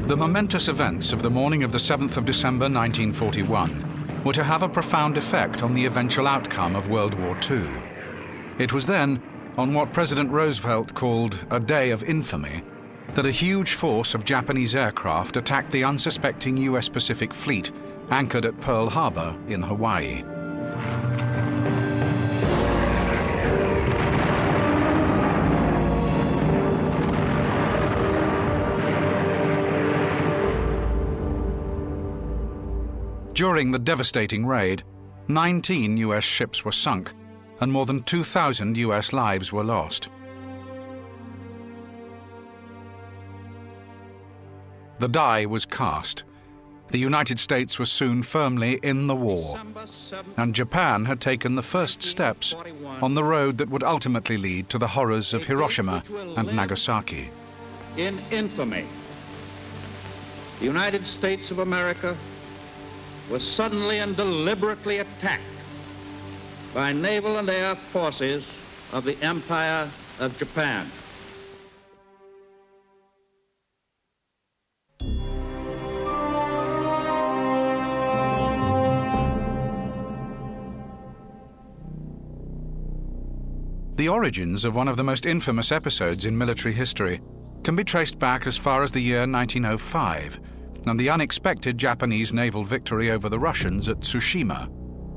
The momentous events of the morning of the 7th of December 1941 were to have a profound effect on the eventual outcome of World War II. It was then, on what President Roosevelt called a day of infamy, that a huge force of Japanese aircraft attacked the unsuspecting US Pacific Fleet anchored at Pearl Harbor in Hawaii. During the devastating raid, 19 US ships were sunk and more than 2,000 US lives were lost. The die was cast. The United States was soon firmly in the war, and Japan had taken the first steps on the road that would ultimately lead to the horrors of Hiroshima and Nagasaki. In infamy, the United States of America was suddenly and deliberately attacked by naval and air forces of the Empire of Japan. The origins of one of the most infamous episodes in military history can be traced back as far as the year 1905 and the unexpected Japanese naval victory over the Russians at Tsushima.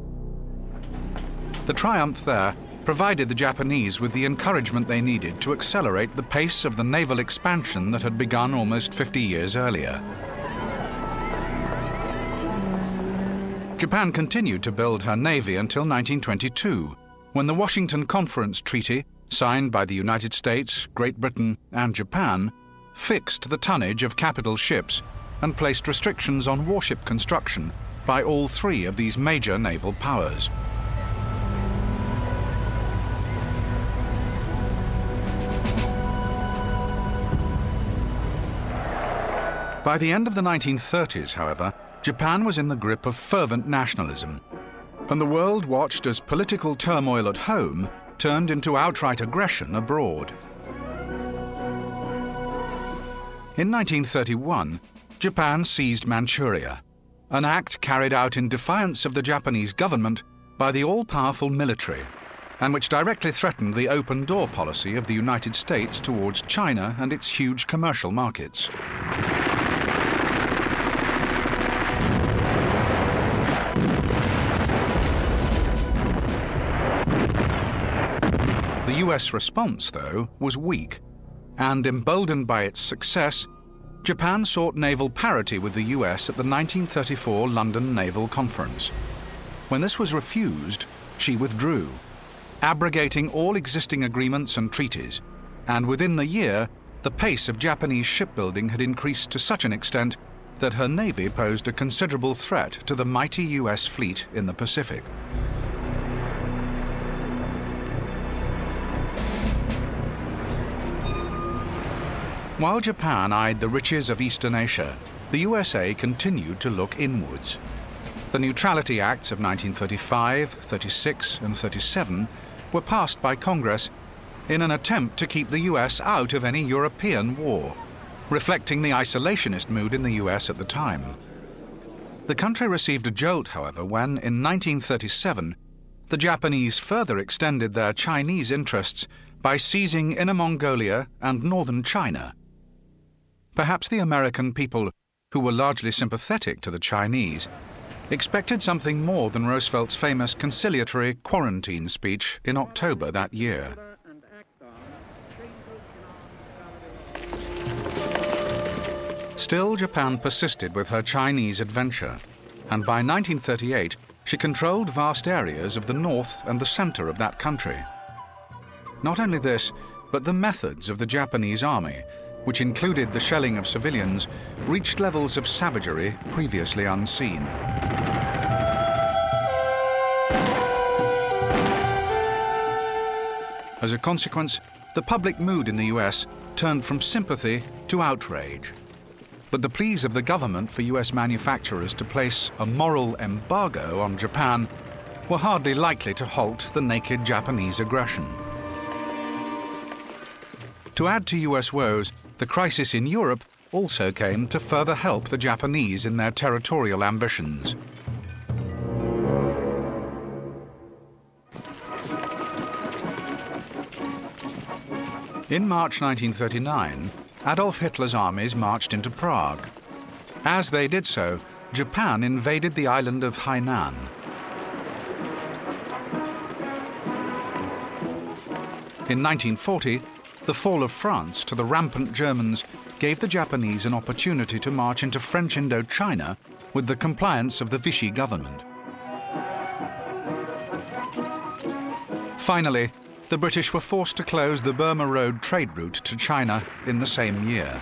The triumph there provided the Japanese with the encouragement they needed to accelerate the pace of the naval expansion that had begun almost 50 years earlier. Japan continued to build her navy until 1922, when the Washington Conference Treaty, signed by the United States, Great Britain, and Japan, fixed the tonnage of capital ships and placed restrictions on warship construction by all three of these major naval powers. By the end of the 1930s, however, Japan was in the grip of fervent nationalism, and the world watched as political turmoil at home turned into outright aggression abroad. In 1931, Japan seized Manchuria, an act carried out in defiance of the Japanese government by the all-powerful military, and which directly threatened the open-door policy of the United States towards China and its huge commercial markets. The US response, though, was weak, and emboldened by its success, Japan sought naval parity with the US at the 1934 London Naval Conference. When this was refused, she withdrew, abrogating all existing agreements and treaties, and within the year, the pace of Japanese shipbuilding had increased to such an extent that her navy posed a considerable threat to the mighty US fleet in the Pacific. While Japan eyed the riches of Eastern Asia, the USA continued to look inwards. The Neutrality Acts of 1935, 36, and 37 were passed by Congress in an attempt to keep the US out of any European war, reflecting the isolationist mood in the US at the time. The country received a jolt, however, when, in 1937, the Japanese further extended their Chinese interests by seizing Inner Mongolia and northern China. Perhaps the American people, who were largely sympathetic to the Chinese, expected something more than Roosevelt's famous conciliatory quarantine speech in October that year. Still, Japan persisted with her Chinese adventure, and by 1938 she controlled vast areas of the north and the center of that country. Not only this, but the methods of the Japanese army, which included the shelling of civilians, reached levels of savagery previously unseen. As a consequence, the public mood in the US turned from sympathy to outrage. But the pleas of the government for US manufacturers to place a moral embargo on Japan were hardly likely to halt the naked Japanese aggression. To add to US woes, the crisis in Europe also came to further help the Japanese in their territorial ambitions. In March 1939, Adolf Hitler's armies marched into Prague. As they did so, Japan invaded the island of Hainan. In 1940, the fall of France to the rampant Germans gave the Japanese an opportunity to march into French Indochina with the compliance of the Vichy government. Finally, the British were forced to close the Burma Road trade route to China in the same year.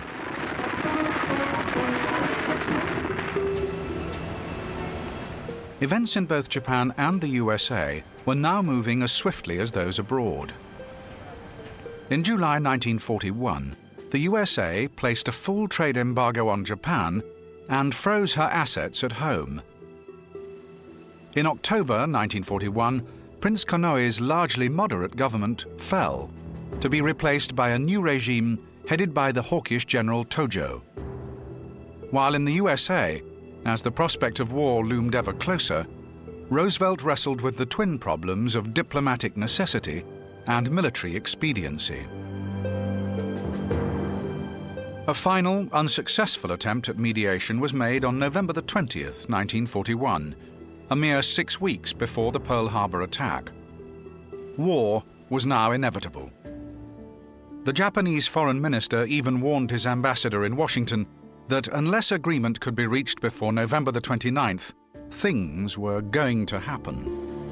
Events in both Japan and the USA were now moving as swiftly as those abroad. In July 1941, the USA placed a full trade embargo on Japan and froze her assets at home. In October 1941, Prince Konoe's largely moderate government fell, to be replaced by a new regime headed by the hawkish General Tojo. While in the USA, as the prospect of war loomed ever closer, Roosevelt wrestled with the twin problems of diplomatic necessity and military expediency. A final, unsuccessful attempt at mediation was made on November 20th, 1941, a mere 6 weeks before the Pearl Harbor attack. War was now inevitable. The Japanese foreign minister even warned his ambassador in Washington that unless agreement could be reached before November 29th, things were going to happen.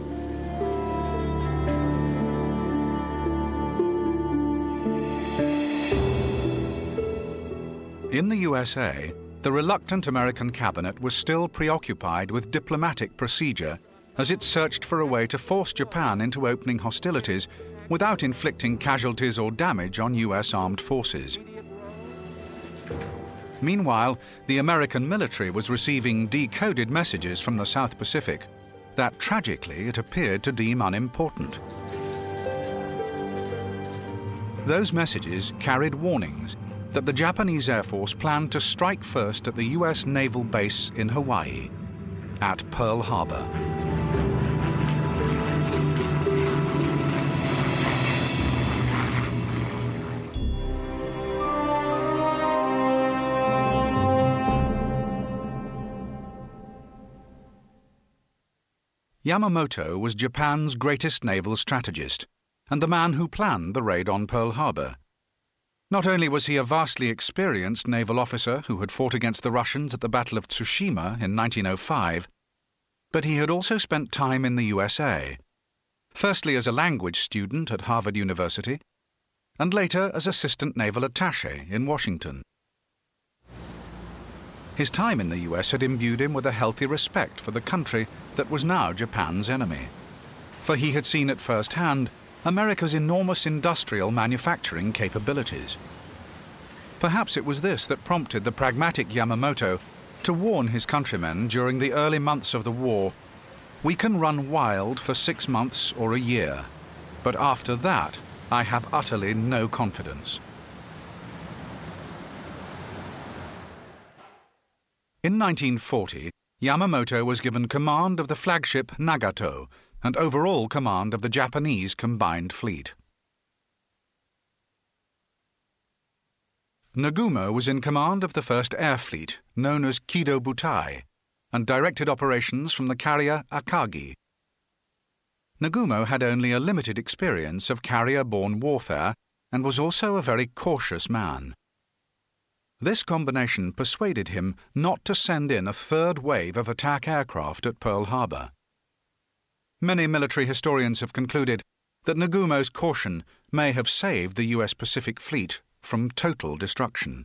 In the USA, the reluctant American cabinet was still preoccupied with diplomatic procedure as it searched for a way to force Japan into opening hostilities without inflicting casualties or damage on US armed forces. Meanwhile, the American military was receiving decoded messages from the South Pacific that tragically it appeared to deem unimportant. Those messages carried warnings that the Japanese Air Force planned to strike first at the US naval base in Hawaii, at Pearl Harbor. Yamamoto was Japan's greatest naval strategist and the man who planned the raid on Pearl Harbor. Not only was he a vastly experienced naval officer who had fought against the Russians at the Battle of Tsushima in 1905, but he had also spent time in the USA, firstly as a language student at Harvard University, and later as assistant naval attaché in Washington. His time in the US had imbued him with a healthy respect for the country that was now Japan's enemy, for he had seen at first hand America's enormous industrial manufacturing capabilities. Perhaps it was this that prompted the pragmatic Yamamoto to warn his countrymen during the early months of the war, "We can run wild for 6 months or a year, but after that I have utterly no confidence." In 1940, Yamamoto was given command of the flagship Nagato and overall command of the Japanese combined fleet. Nagumo was in command of the first air fleet, known as Kido Butai, and directed operations from the carrier Akagi. Nagumo had only a limited experience of carrier-borne warfare and was also a very cautious man. This combination persuaded him not to send in a third wave of attack aircraft at Pearl Harbor. Many military historians have concluded that Nagumo's caution may have saved the US Pacific Fleet from total destruction.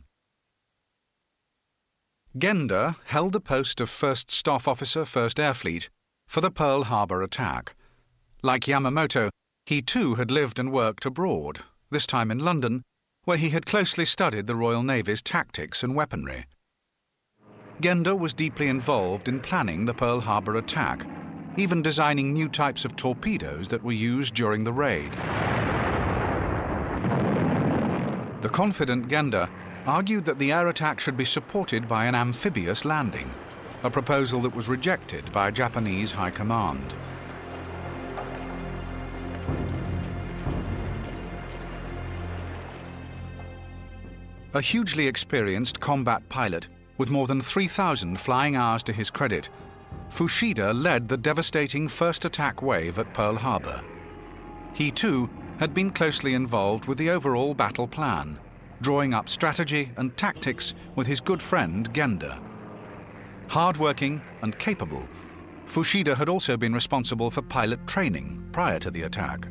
Genda held the post of First Staff Officer, 1st Air Fleet, for the Pearl Harbor attack. Like Yamamoto, he too had lived and worked abroad, this time in London, where he had closely studied the Royal Navy's tactics and weaponry. Genda was deeply involved in planning the Pearl Harbor attack, even designing new types of torpedoes that were used during the raid. The confident Genda argued that the air attack should be supported by an amphibious landing, a proposal that was rejected by Japanese High Command. A hugely experienced combat pilot, with more than 3,000 flying hours to his credit, Fuchida led the devastating first attack wave at Pearl Harbor. He too had been closely involved with the overall battle plan, drawing up strategy and tactics with his good friend Genda. Hard-working and capable, Fuchida had also been responsible for pilot training prior to the attack.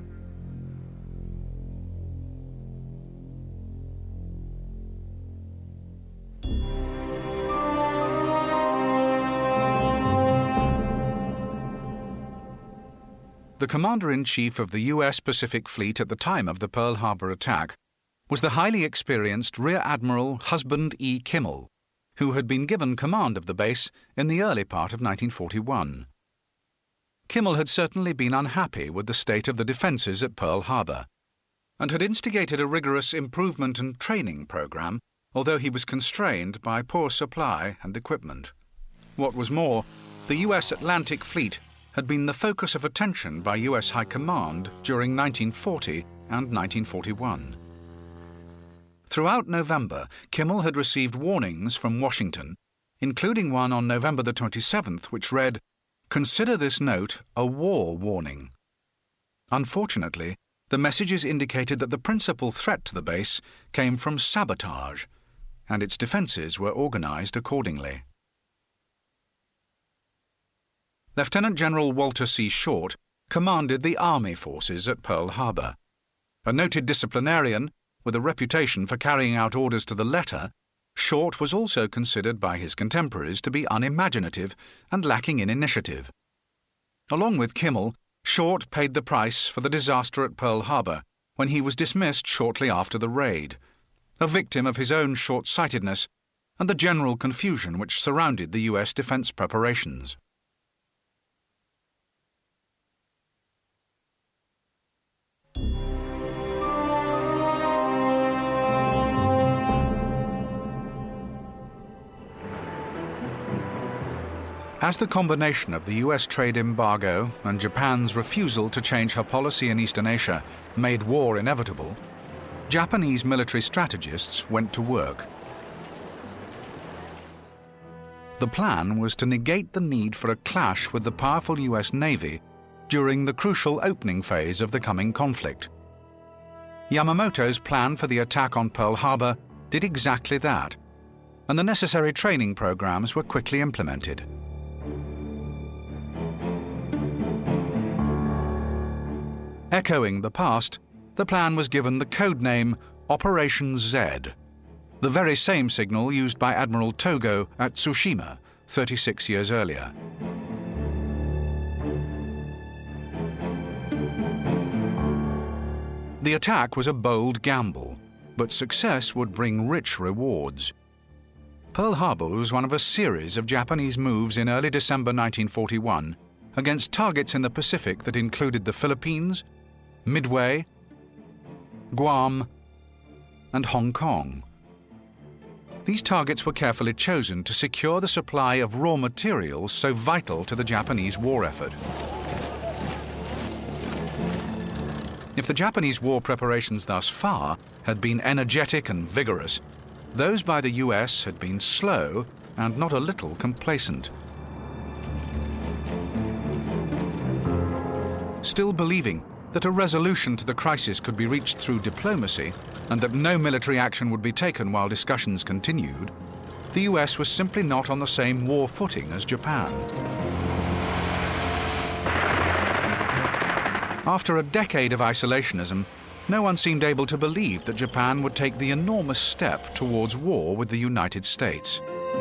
The commander-in-chief of the U.S. Pacific Fleet at the time of the Pearl Harbor attack was the highly experienced Rear Admiral Husband E. Kimmel, who had been given command of the base in the early part of 1941. Kimmel had certainly been unhappy with the state of the defences at Pearl Harbor, and had instigated a rigorous improvement and training program, although he was constrained by poor supply and equipment. What was more, the U.S. Atlantic Fleet had been the focus of attention by U.S. High Command during 1940 and 1941. Throughout November, Kimmel had received warnings from Washington, including one on November the 27th, which read, "Consider this note a war warning." Unfortunately, the messages indicated that the principal threat to the base came from sabotage, and its defences were organised accordingly. Lieutenant General Walter C. Short commanded the Army forces at Pearl Harbor. A noted disciplinarian, with a reputation for carrying out orders to the letter, Short was also considered by his contemporaries to be unimaginative and lacking in initiative. Along with Kimmel, Short paid the price for the disaster at Pearl Harbor when he was dismissed shortly after the raid, a victim of his own short-sightedness and the general confusion which surrounded the U.S. defense preparations. As the combination of the US trade embargo and Japan's refusal to change her policy in Eastern Asia made war inevitable, Japanese military strategists went to work. The plan was to negate the need for a clash with the powerful US Navy during the crucial opening phase of the coming conflict. Yamamoto's plan for the attack on Pearl Harbor did exactly that, and the necessary training programs were quickly implemented. Echoing the past, the plan was given the code name Operation Z, the very same signal used by Admiral Togo at Tsushima 36 years earlier. The attack was a bold gamble, but success would bring rich rewards. Pearl Harbor was one of a series of Japanese moves in early December 1941 against targets in the Pacific that included the Philippines, Midway, Guam, and Hong Kong. These targets were carefully chosen to secure the supply of raw materials so vital to the Japanese war effort. If the Japanese war preparations thus far had been energetic and vigorous, those by the US had been slow and not a little complacent. Still believing that a resolution to the crisis could be reached through diplomacy and that no military action would be taken while discussions continued, the US was simply not on the same war footing as Japan. After a decade of isolationism, no one seemed able to believe that Japan would take the enormous step towards war with the United States.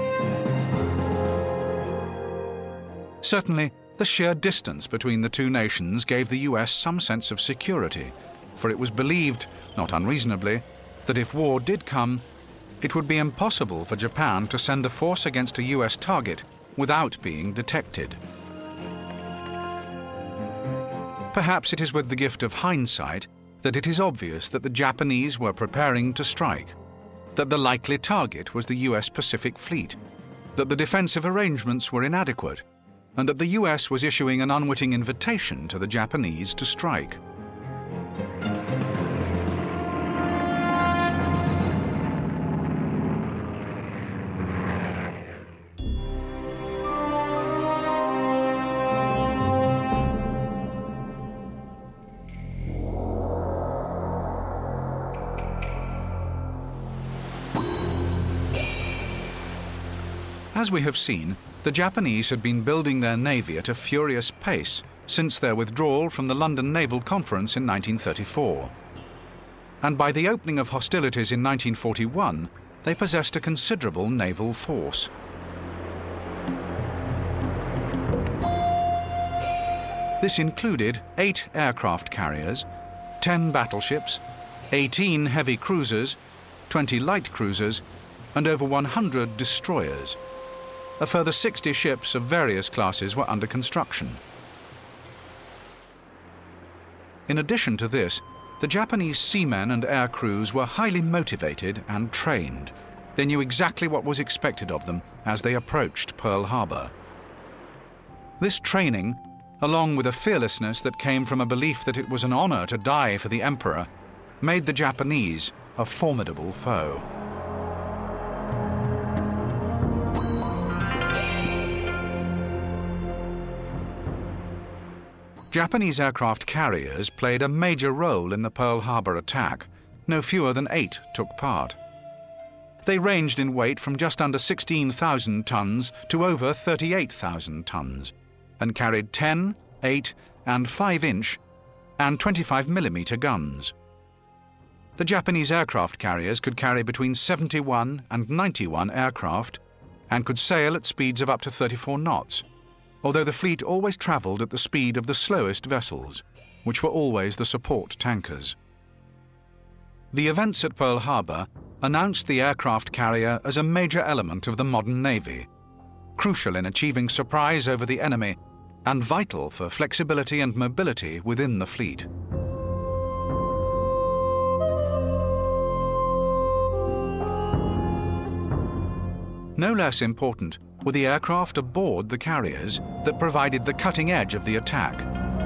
Certainly, the sheer distance between the two nations gave the US some sense of security, for it was believed, not unreasonably, that if war did come, it would be impossible for Japan to send a force against a US target without being detected. Perhaps it is with the gift of hindsight that it is obvious that the Japanese were preparing to strike. that the likely target was the US Pacific Fleet, that the defensive arrangements were inadequate, and that the US was issuing an unwitting invitation to the Japanese to strike. As we have seen, the Japanese had been building their navy at a furious pace since their withdrawal from the London Naval Conference in 1934. And by the opening of hostilities in 1941, they possessed a considerable naval force. This included 8 aircraft carriers, 10 battleships, 18 heavy cruisers, 20 light cruisers, and over 100 destroyers. A further 60 ships of various classes were under construction. In addition to this, the Japanese seamen and air crews were highly motivated and trained. They knew exactly what was expected of them as they approached Pearl Harbor. This training, along with a fearlessness that came from a belief that it was an honor to die for the emperor, made the Japanese a formidable foe. Japanese aircraft carriers played a major role in the Pearl Harbor attack. No fewer than 8 took part. They ranged in weight from just under 16,000 tons to over 38,000 tons, and carried 10, 8, and 5-inch and 25mm guns. The Japanese aircraft carriers could carry between 71 and 91 aircraft and could sail at speeds of up to 34 knots. Although the fleet always travelled at the speed of the slowest vessels, which were always the support tankers. The events at Pearl Harbor announced the aircraft carrier as a major element of the modern Navy, crucial in achieving surprise over the enemy and vital for flexibility and mobility within the fleet. No less important were the aircraft aboard the carriers that provided the cutting edge of the attack.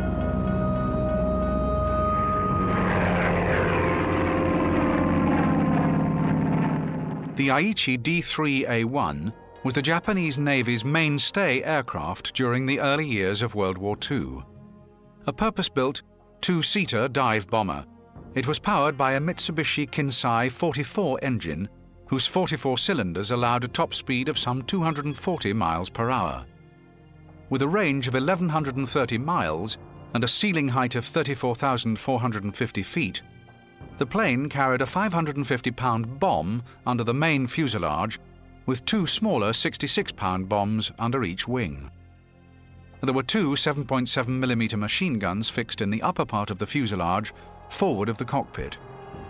The Aichi D3A1 was the Japanese Navy's mainstay aircraft during the early years of World War II. A purpose-built, 2-seater dive bomber, it was powered by a Mitsubishi Kinsei 44 engine whose 44 cylinders allowed a top speed of some 240 miles per hour. With a range of 1,130 miles and a ceiling height of 34,450 feet, the plane carried a 550-pound bomb under the main fuselage, with 2 smaller 66-pound bombs under each wing. There were 2 7.7mm machine guns fixed in the upper part of the fuselage, forward of the cockpit.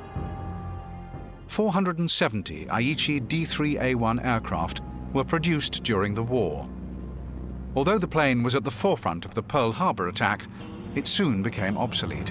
470 Aichi D3A1 aircraft were produced during the war. Although the plane was at the forefront of the Pearl Harbor attack, it soon became obsolete.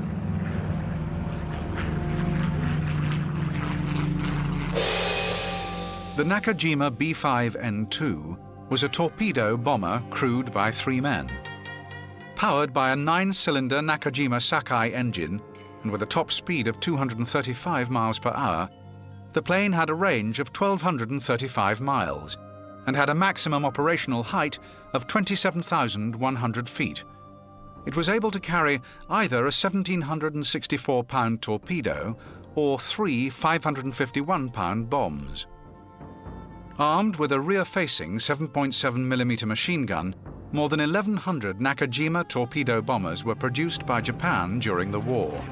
The Nakajima B5N2 was a torpedo bomber crewed by 3 men. Powered by a 9-cylinder Nakajima Sakai engine and with a top speed of 235 miles per hour, the plane had a range of 1,235 miles and had a maximum operational height of 27,100 feet. It was able to carry either a 1,764-pound torpedo or 3 551-pound bombs. Armed with a rear-facing 7.7mm machine gun, more than 1,100 Nakajima torpedo bombers were produced by Japan during the war.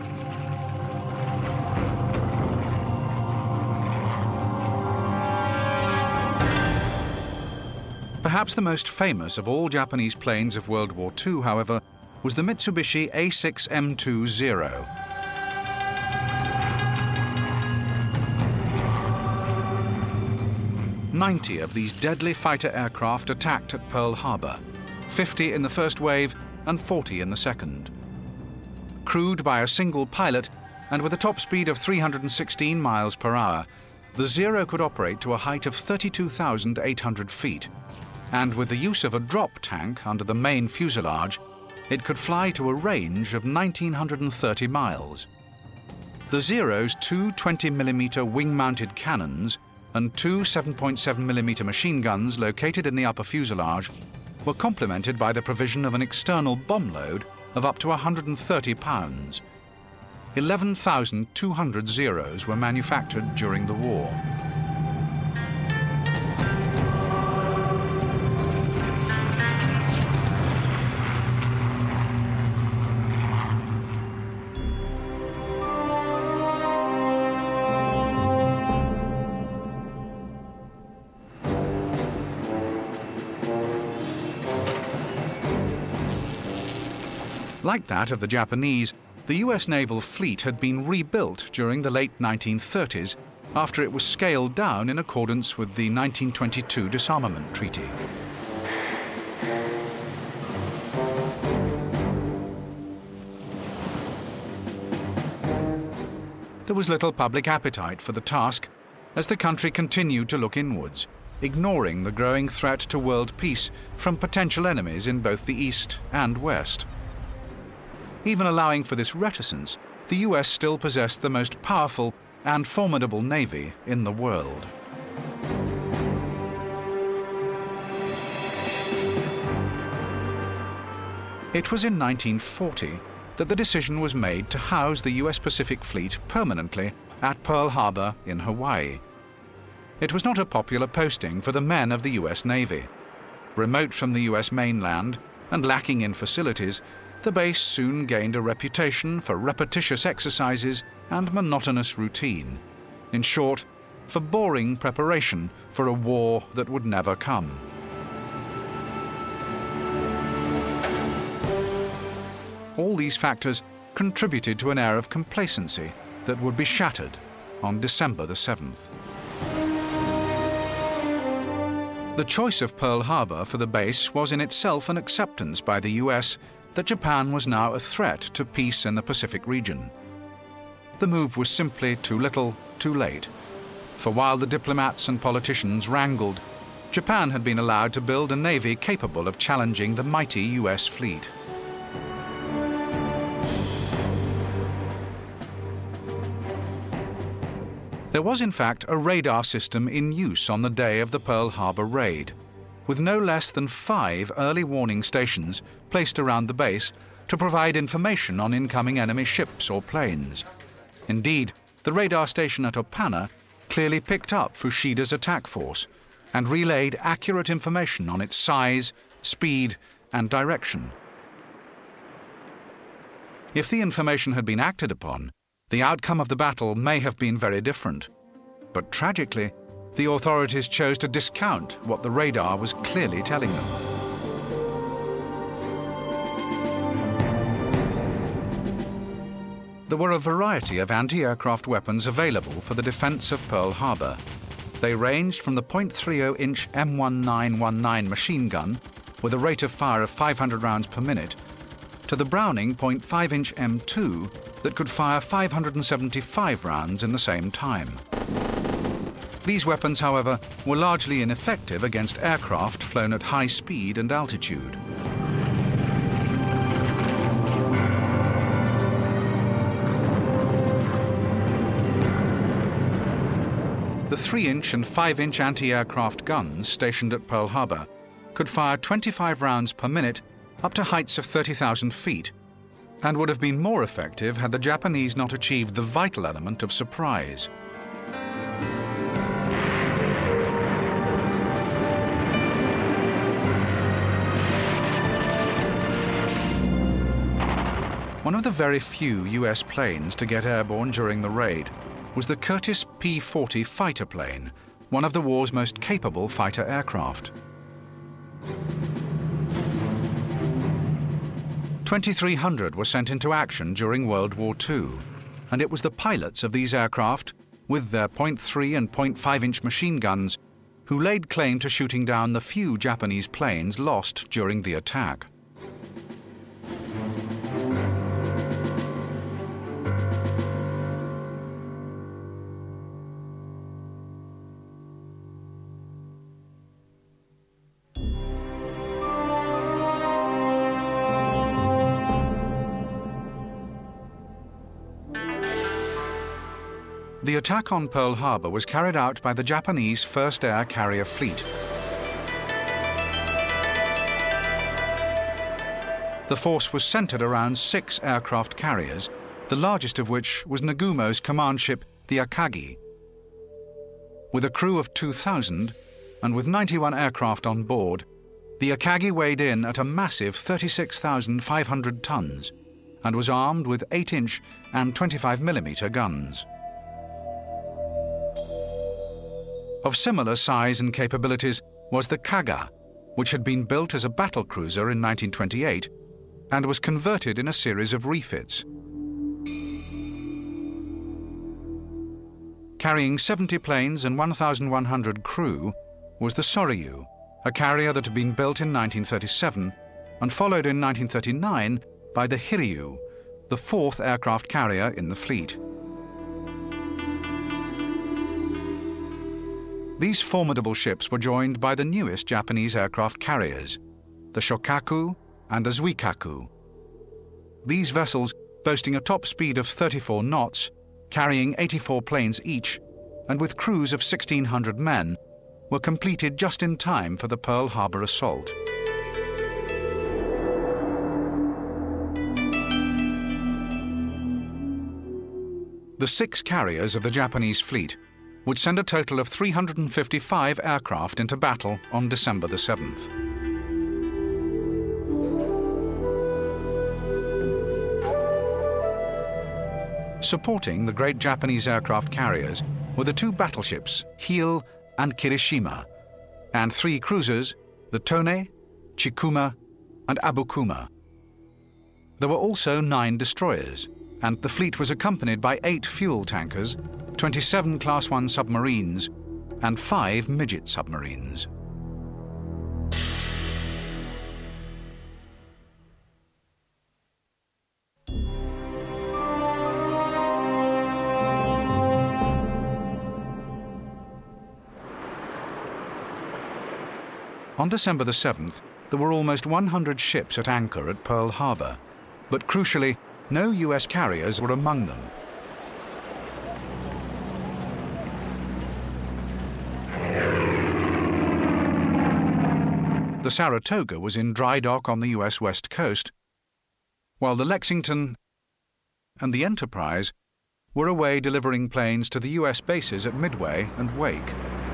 Perhaps the most famous of all Japanese planes of World War II, however, was the Mitsubishi A6M20. "90 of these deadly fighter aircraft attacked at Pearl Harbor, 50 in the first wave and 40 in the second. Crewed by a single pilot and with a top speed of 316 miles per hour, the Zero could operate to a height of 32,800 feet, and with the use of a drop tank under the main fuselage, it could fly to a range of 1,930 miles. The Zero's two 20mm wing-mounted cannons and two 7.7mm machine guns located in the upper fuselage were complemented by the provision of an external bomb load of up to 130 pounds. 11,200 Zeros were manufactured during the war. Like that of the Japanese, the US naval fleet had been rebuilt during the late 1930s after it was scaled down in accordance with the 1922 disarmament treaty. There was little public appetite for the task as the country continued to look inwards, ignoring the growing threat to world peace from potential enemies in both the East and West. Even allowing for this reticence, the US still possessed the most powerful and formidable navy in the world. It was in 1940 that the decision was made to house the US Pacific Fleet permanently at Pearl Harbor in Hawaii. It was not a popular posting for the men of the US Navy. Remote from the US mainland and lacking in facilities, the base soon gained a reputation for repetitious exercises and monotonous routine. In short, for boring preparation for a war that would never come. All these factors contributed to an air of complacency that would be shattered on December the 7th. The choice of Pearl Harbor for the base was in itself an acceptance by the US that Japan was now a threat to peace in the Pacific region. The move was simply too little, too late. For while the diplomats and politicians wrangled, Japan had been allowed to build a navy capable of challenging the mighty US fleet. There was in fact a radar system in use on the day of the Pearl Harbor raid, with no less than 5 early warning stations placed around the base to provide information on incoming enemy ships or planes. Indeed, the radar station at Opana clearly picked up Fushida's attack force and relayed accurate information on its size, speed, and direction. If the information had been acted upon, the outcome of the battle may have been very different. But tragically, the authorities chose to discount what the radar was clearly telling them. There were a variety of anti-aircraft weapons available for the defense of Pearl Harbor. They ranged from the .30-inch M1919 machine gun with a rate of fire of 500 rounds per minute to the Browning .5-inch M2 that could fire 575 rounds in the same time. These weapons, however, were largely ineffective against aircraft flown at high speed and altitude. The 3-inch and 5-inch anti-aircraft guns stationed at Pearl Harbor could fire 25 rounds per minute up to heights of 30,000 feet, and would have been more effective had the Japanese not achieved the vital element of surprise. One of the very few US planes to get airborne during the raid was the Curtiss P-40 fighter plane, one of the war's most capable fighter aircraft. 2,300 were sent into action during World War II, and it was the pilots of these aircraft, with their .3 and .5-inch machine guns, who laid claim to shooting down the few Japanese planes lost during the attack. The attack on Pearl Harbor was carried out by the Japanese First Air Carrier Fleet. The force was centered around 6 aircraft carriers, the largest of which was Nagumo's command ship, the Akagi. With a crew of 2,000 and with 91 aircraft on board, the Akagi weighed in at a massive 36,500 tons and was armed with 8-inch and 25mm guns. Of similar size and capabilities was the Kaga, which had been built as a battle cruiser in 1928 and was converted in a series of refits. Carrying 70 planes and 1,100 crew was the Soryu, a carrier that had been built in 1937 and followed in 1939 by the Hiryu, the 4th aircraft carrier in the fleet. These formidable ships were joined by the newest Japanese aircraft carriers, the Shokaku and the Zuikaku. These vessels, boasting a top speed of 34 knots, carrying 84 planes each, and with crews of 1,600 men, were completed just in time for the Pearl Harbor assault. The 6 carriers of the Japanese fleet would send a total of 355 aircraft into battle on December the 7th. Supporting the great Japanese aircraft carriers were the 2 battleships, Heel and Kirishima, and 3 cruisers, the Tone, Chikuma, and Abukuma. There were also 9 destroyers, and the fleet was accompanied by 8 fuel tankers, 27 Class I submarines, and 5 midget submarines. On December the 7th, there were almost 100 ships at anchor at Pearl Harbor, but crucially, no US carriers were among them. The Saratoga was in dry dock on the US West Coast, while the Lexington and the Enterprise were away delivering planes to the US bases at Midway and Wake.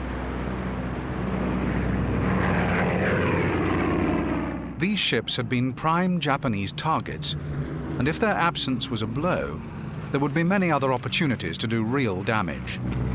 These ships had been prime Japanese targets, and if their absence was a blow, there would be many other opportunities to do real damage.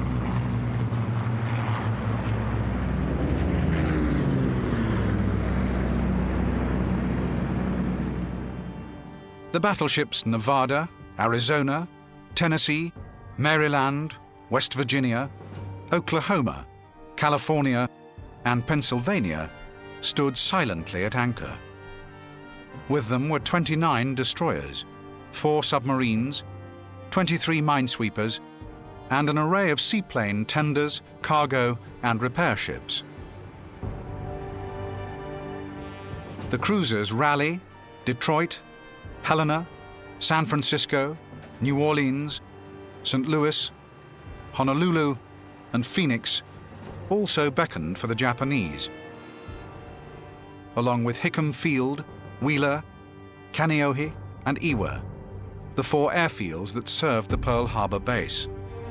The battleships Nevada, Arizona, Tennessee, Maryland, West Virginia, Oklahoma, California, and Pennsylvania stood silently at anchor. With them were 29 destroyers, 4 submarines, 23 minesweepers, and an array of seaplane tenders, cargo, and repair ships. The cruisers Raleigh, Detroit, Helena, San Francisco, New Orleans, St. Louis, Honolulu, and Phoenix also beckoned for the Japanese, along with Hickam Field, Wheeler, Kaneohe, and Iwo, the 4 airfields that served the Pearl Harbor base.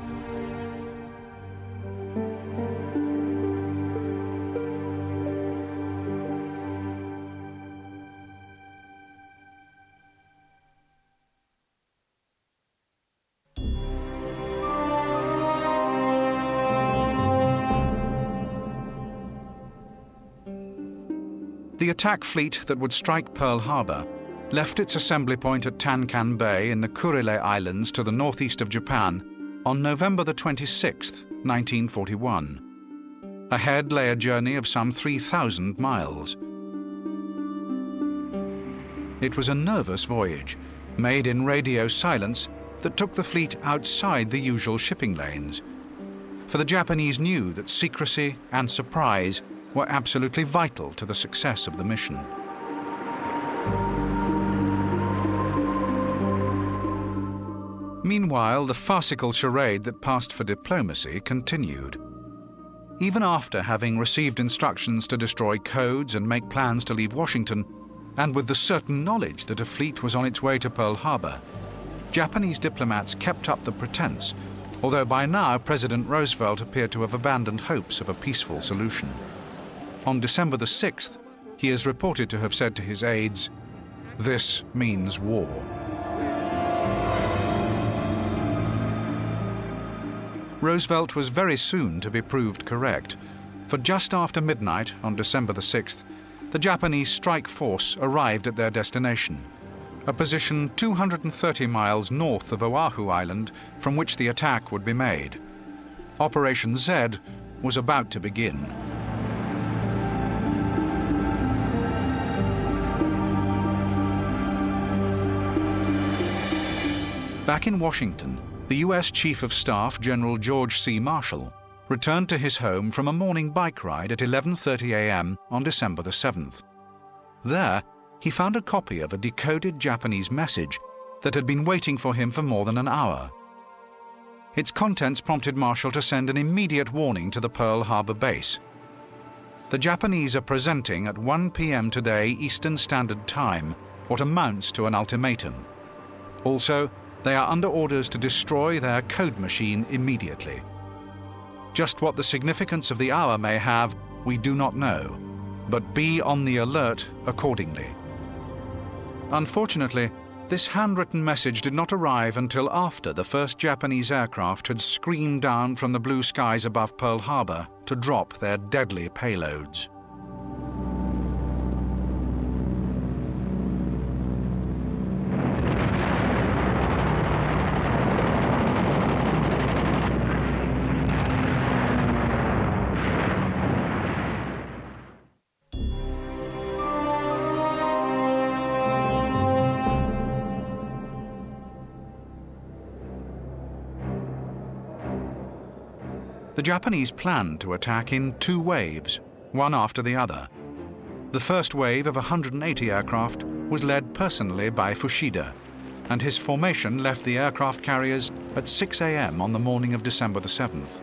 The attack fleet that would strike Pearl Harbor left its assembly point at Tankan Bay in the Kurile Islands to the northeast of Japan on November the 26th, 1941. Ahead lay a journey of some 3,000 miles. It was a nervous voyage, made in radio silence, that took the fleet outside the usual shipping lanes. For the Japanese knew that secrecy and surprise were absolutely vital to the success of the mission. Meanwhile, the farcical charade that passed for diplomacy continued. Even after having received instructions to destroy codes and make plans to leave Washington, and with the certain knowledge that a fleet was on its way to Pearl Harbor, Japanese diplomats kept up the pretense, although by now President Roosevelt appeared to have abandoned hopes of a peaceful solution. On December the 6th, he is reported to have said to his aides, "This means war." Roosevelt was very soon to be proved correct, for just after midnight on December the 6th, the Japanese strike force arrived at their destination, a position 230 miles north of Oahu Island from which the attack would be made. Operation Z was about to begin. Back in Washington, the U.S. Chief of Staff, General George C. Marshall, returned to his home from a morning bike ride at 11:30 a.m. on December the 7th. There, he found a copy of a decoded Japanese message that had been waiting for him for more than an hour. Its contents prompted Marshall to send an immediate warning to the Pearl Harbor base. The Japanese are presenting at 1 p.m. today Eastern Standard Time what amounts to an ultimatum. Also, they are under orders to destroy their code machine immediately. Just what the significance of the hour may have, we do not know, but be on the alert accordingly. Unfortunately, this handwritten message did not arrive until after the first Japanese aircraft had screamed down from the blue skies above Pearl Harbor to drop their deadly payloads. The Japanese planned to attack in two waves, one after the other. The first wave of 180 aircraft was led personally by Fushida, and his formation left the aircraft carriers at 6 a.m. on the morning of December the 7th.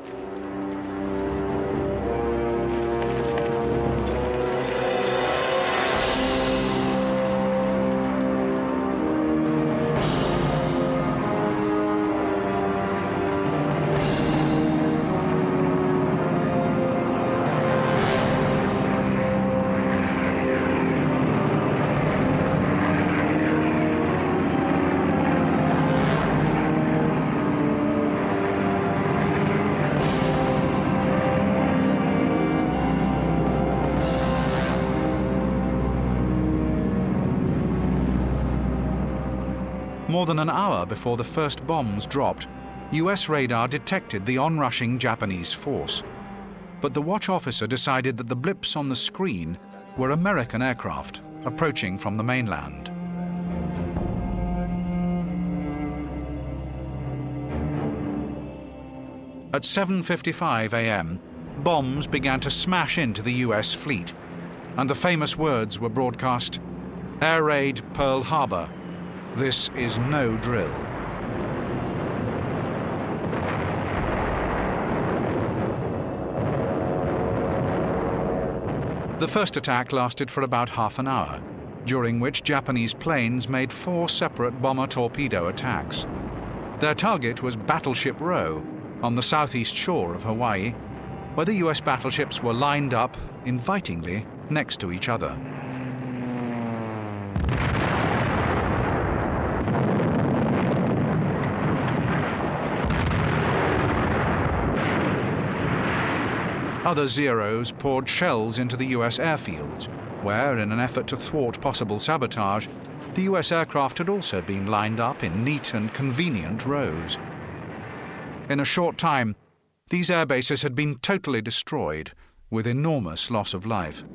More than an hour before the first bombs dropped, US radar detected the onrushing Japanese force. But the watch officer decided that the blips on the screen were American aircraft approaching from the mainland. At 7:55 a.m., bombs began to smash into the US fleet, and the famous words were broadcast, "Air raid Pearl Harbor. This is no drill." The first attack lasted for about half an hour, during which Japanese planes made 4 separate bomber torpedo attacks. Their target was Battleship Row, on the southeast shore of Hawaii, where the US battleships were lined up, invitingly, next to each other. Other Zeros poured shells into the US airfields, where, in an effort to thwart possible sabotage, the US aircraft had also been lined up in neat and convenient rows. In a short time, these airbases had been totally destroyed, with enormous loss of life.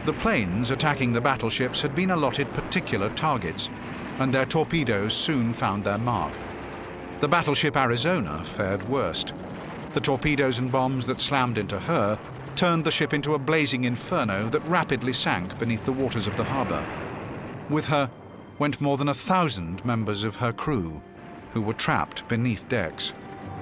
The planes attacking the battleships had been allotted particular targets, and their torpedoes soon found their mark. The battleship Arizona fared worst. The torpedoes and bombs that slammed into her turned the ship into a blazing inferno that rapidly sank beneath the waters of the harbour. With her went more than 1,000 members of her crew, who were trapped beneath decks.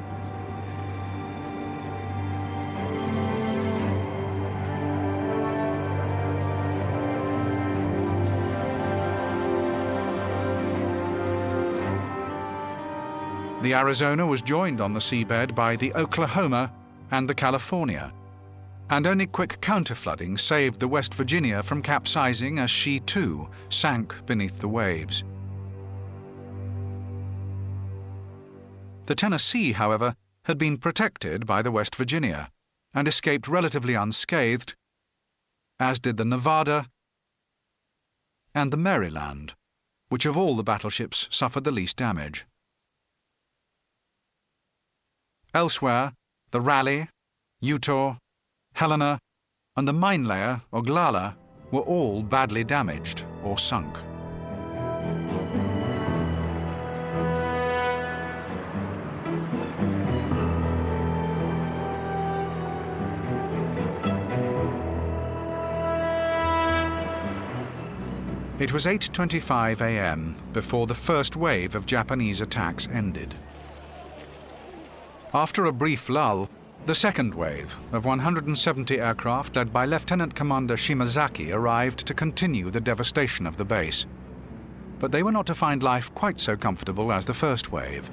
The Arizona was joined on the seabed by the Oklahoma and the California, and only quick counterflooding saved the West Virginia from capsizing as she too sank beneath the waves. The Tennessee, however, had been protected by the West Virginia and escaped relatively unscathed, as did the Nevada and the Maryland, which of all the battleships suffered the least damage. Elsewhere, the Raleigh, Utah, Helena, and the mine layer, Oglala, were all badly damaged or sunk. It was 8:25 a.m. before the first wave of Japanese attacks ended. After a brief lull, the second wave of 170 aircraft led by Lieutenant Commander Shimazaki arrived to continue the devastation of the base. But they were not to find life quite so comfortable as the first wave.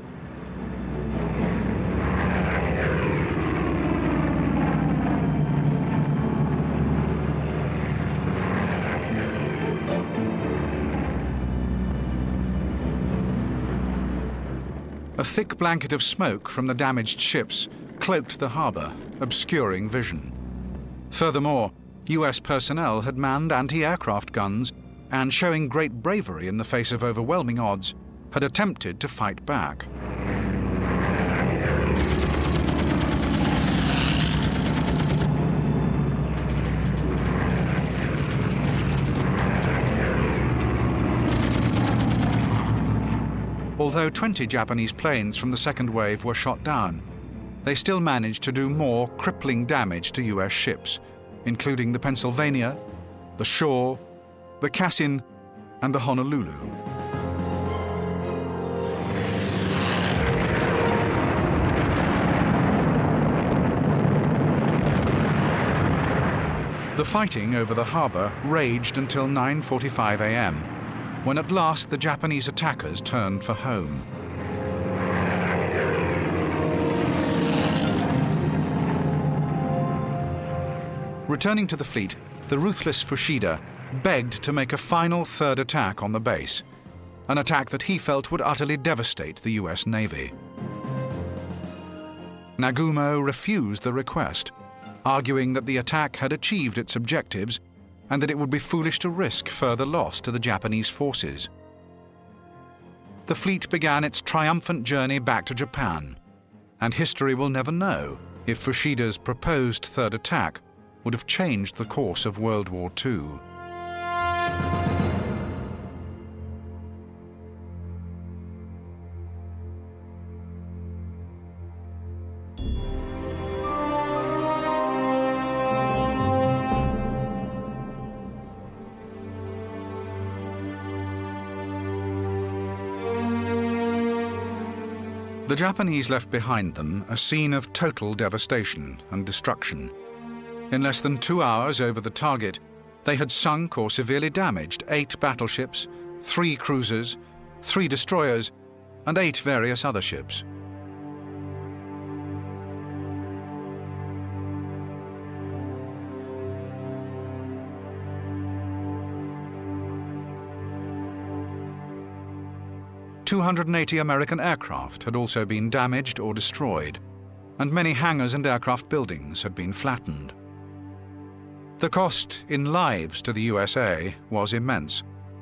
A thick blanket of smoke from the damaged ships cloaked the harbour, obscuring vision. Furthermore, US personnel had manned anti-aircraft guns and, showing great bravery in the face of overwhelming odds, had attempted to fight back. Although 20 Japanese planes from the second wave were shot down, they still managed to do more crippling damage to US ships, including the Pennsylvania, the Shaw, the Cassin, and the Honolulu. The fighting over the harbour raged until 9:45 a.m., when at last the Japanese attackers turned for home. Returning to the fleet, the ruthless Fushida begged to make a final third attack on the base, an attack that he felt would utterly devastate the US Navy. Nagumo refused the request, arguing that the attack had achieved its objectives and that it would be foolish to risk further loss to the Japanese forces. The fleet began its triumphant journey back to Japan, and history will never know if Fushida's proposed third attack would have changed the course of World War II. The Japanese left behind them a scene of total devastation and destruction. In less than 2 hours over the target, they had sunk or severely damaged 8 battleships, 3 cruisers, 3 destroyers, and 8 various other ships. "280 American aircraft had also been damaged or destroyed, and many hangars and aircraft buildings had been flattened. The cost in lives to the USA was immense.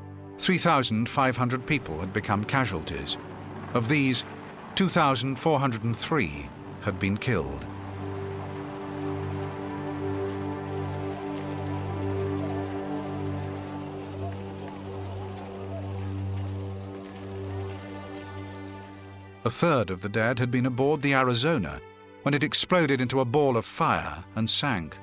3,500 people had become casualties. Of these, 2,403 had been killed. A third of the dead had been aboard the Arizona when it exploded into a ball of fire and sank.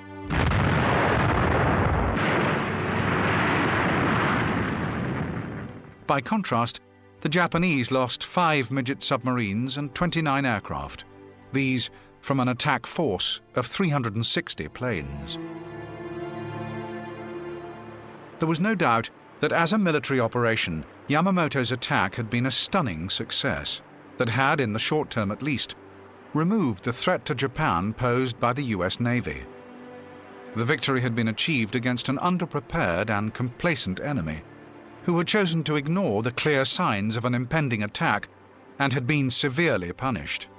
By contrast, the Japanese lost 5 midget submarines and 29 aircraft, these from an attack force of 360 planes. There was no doubt that as a military operation, Yamamoto's attack had been a stunning success that had, in the short term at least, removed the threat to Japan posed by the US Navy. The victory had been achieved against an underprepared and complacent enemy, who had chosen to ignore the clear signs of an impending attack and had been severely punished.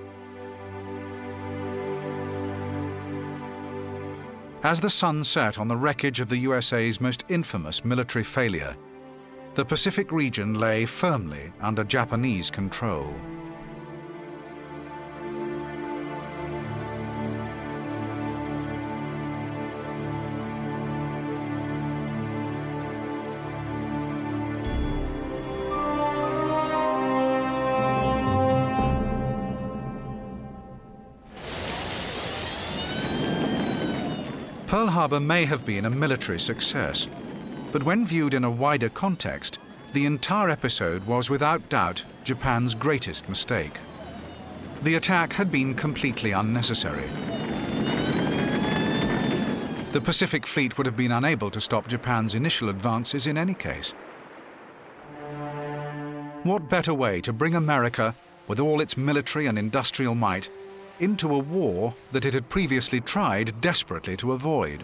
As the sun set on the wreckage of the USA's most infamous military failure, the Pacific region lay firmly under Japanese control. Pearl Harbor may have been a military success, but when viewed in a wider context, the entire episode was without doubt Japan's greatest mistake. The attack had been completely unnecessary. The Pacific Fleet would have been unable to stop Japan's initial advances in any case. What better way to bring America, with all its military and industrial might, into a war that it had previously tried desperately to avoid?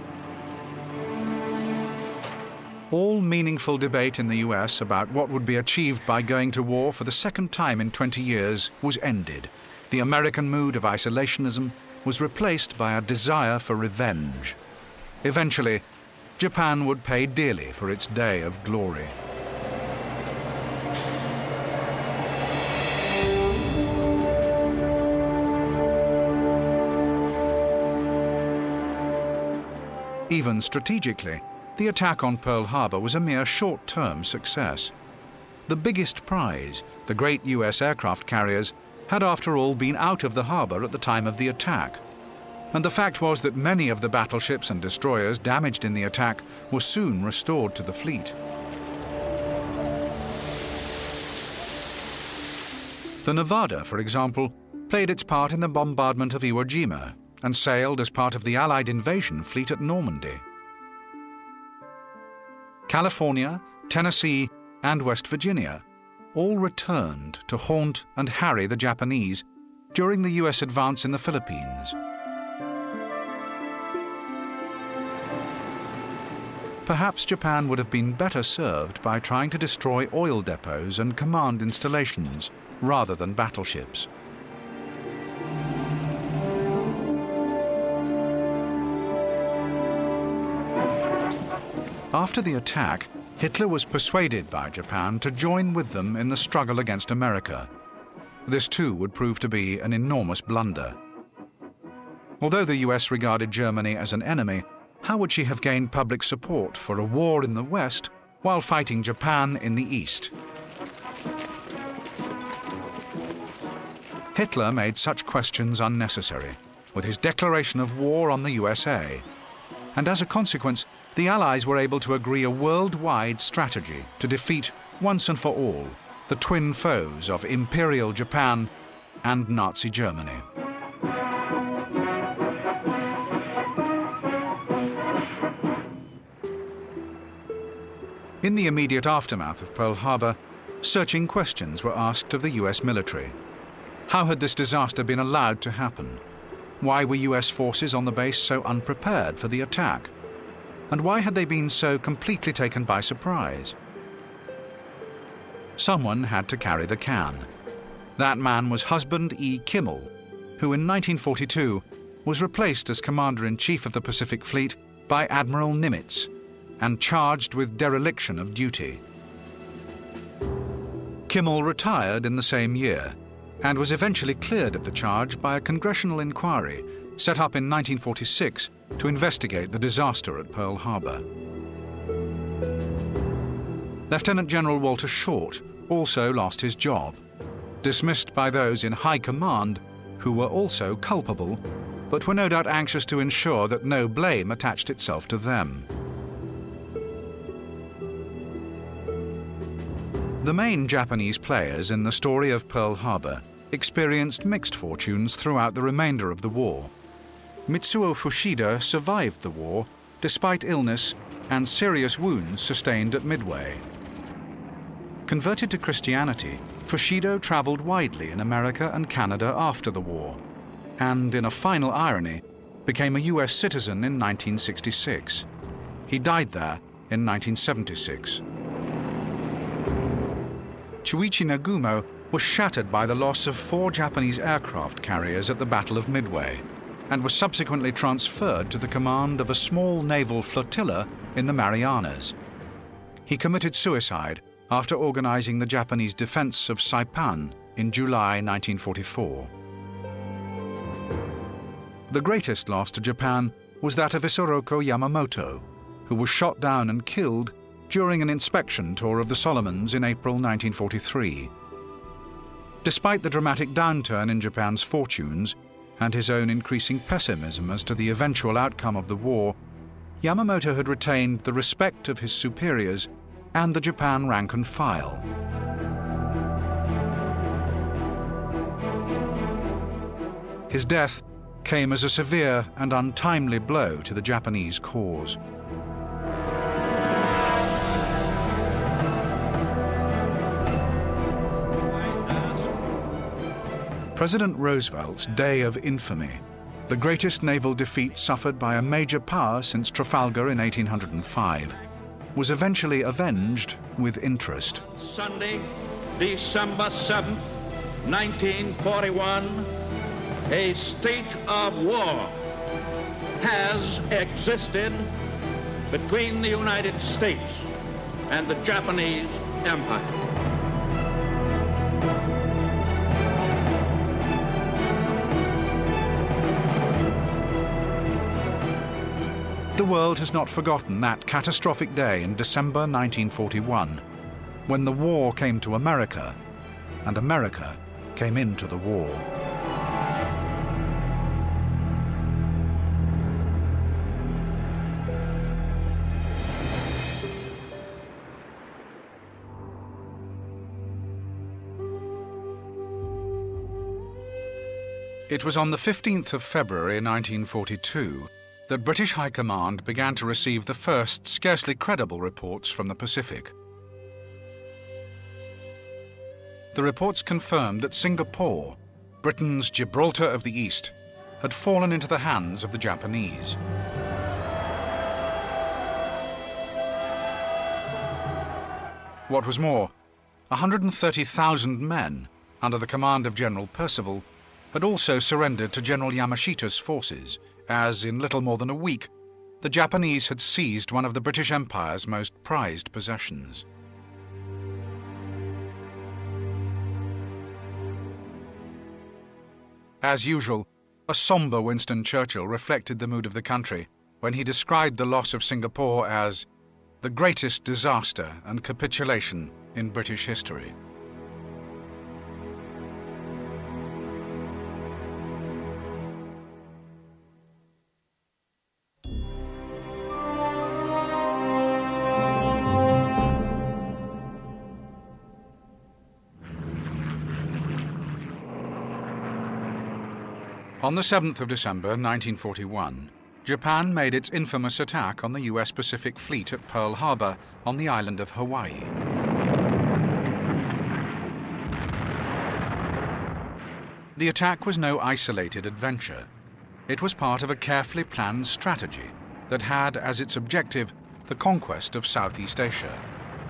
All meaningful debate in the US about what would be achieved by going to war for the second time in 20 years was ended. The American mood of isolationism was replaced by a desire for revenge. Eventually, Japan would pay dearly for its day of glory. Even strategically, the attack on Pearl Harbor was a mere short-term success. The biggest prize, the great US aircraft carriers, had after all been out of the harbor at the time of the attack. And the fact was that many of the battleships and destroyers damaged in the attack were soon restored to the fleet. The Nevada, for example, played its part in the bombardment of Iwo Jima and sailed as part of the Allied invasion fleet at Normandy. California, Tennessee, and West Virginia all returned to haunt and harry the Japanese during the US advance in the Philippines. Perhaps Japan would have been better served by trying to destroy oil depots and command installations rather than battleships. After the attack, Hitler was persuaded by Japan to join with them in the struggle against America. This too would prove to be an enormous blunder. Although the US regarded Germany as an enemy, how would she have gained public support for a war in the West while fighting Japan in the East? Hitler made such questions unnecessary with his declaration of war on the USA, and as a consequence, the Allies were able to agree a worldwide strategy to defeat, once and for all, the twin foes of Imperial Japan and Nazi Germany. In the immediate aftermath of Pearl Harbor, searching questions were asked of the US military. How had this disaster been allowed to happen? Why were US forces on the base so unprepared for the attack? And why had they been so completely taken by surprise? Someone had to carry the can. That man was Husband E. Kimmel, who in 1942 was replaced as Commander-in-Chief of the Pacific Fleet by Admiral Nimitz and charged with dereliction of duty. Kimmel retired in the same year and was eventually cleared of the charge by a congressional inquiry set up in 1946 to investigate the disaster at Pearl Harbor. Lieutenant General Walter Short also lost his job. dismissed by those in high command who were also culpable, but were no doubt anxious to ensure that no blame attached itself to them. The main Japanese players in the story of Pearl Harbor experienced mixed fortunes throughout the remainder of the war. Mitsuo Fushida survived the war despite illness and serious wounds sustained at Midway. Converted to Christianity, Fushida traveled widely in America and Canada after the war, and in a final irony, became a US citizen in 1966. He died there in 1976. Chuichi Nagumo was shattered by the loss of 4 Japanese aircraft carriers at the Battle of Midway, and was subsequently transferred to the command of a small naval flotilla in the Marianas. He committed suicide after organizing the Japanese defense of Saipan in July 1944. The greatest loss to Japan was that of Isoroku Yamamoto, who was shot down and killed during an inspection tour of the Solomons in April 1943. Despite the dramatic downturn in Japan's fortunes and his own increasing pessimism as to the eventual outcome of the war, Yamamoto had retained the respect of his superiors and the Japan rank and file. His death came as a severe and untimely blow to the Japanese cause. President Roosevelt's day of infamy, the greatest naval defeat suffered by a major power since Trafalgar in 1805, was eventually avenged with interest. Sunday, December 7th, 1941, a state of war has existed between the United States and the Japanese Empire. The world has not forgotten that catastrophic day in December 1941, when the war came to America, and America came into the war. It was on the 15th of February 1942 that British High Command began to receive the first scarcely credible reports from the Pacific. The reports confirmed that Singapore, Britain's Gibraltar of the East, had fallen into the hands of the Japanese. What was more, 130,000 men, under the command of General Percival, had also surrendered to General Yamashita's forces, as in little more than a week, the Japanese had seized one of the British Empire's most prized possessions. As usual, a somber Winston Churchill reflected the mood of the country when he described the loss of Singapore as the greatest disaster and capitulation in British history. On the 7th of December 1941, Japan made its infamous attack on the US Pacific Fleet at Pearl Harbor on the island of Hawaii. The attack was no isolated adventure. It was part of a carefully planned strategy that had as its objective the conquest of Southeast Asia.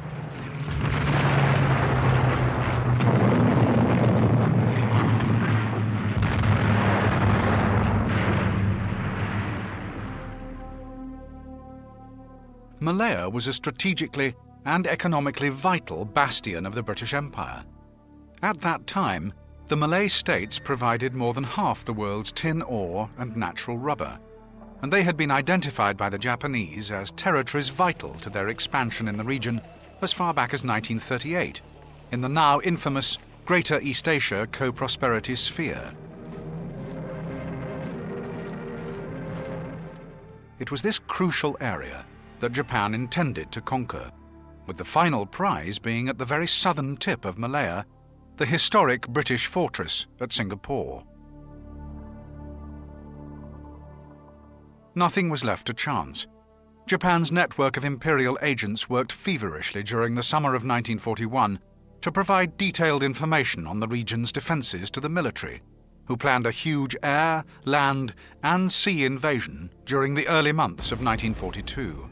Malaya was a strategically and economically vital bastion of the British Empire. At that time, the Malay states provided more than half the world's tin ore and natural rubber, and they had been identified by the Japanese as territories vital to their expansion in the region as far back as 1938, in the now infamous Greater East Asia Co-Prosperity Sphere. It was this crucial area that Japan intended to conquer, with the final prize being at the very southern tip of Malaya, the historic British fortress at Singapore. Nothing was left to chance. Japan's network of imperial agents worked feverishly during the summer of 1941 to provide detailed information on the region's defences to the military, who planned a huge air, land and sea invasion during the early months of 1942.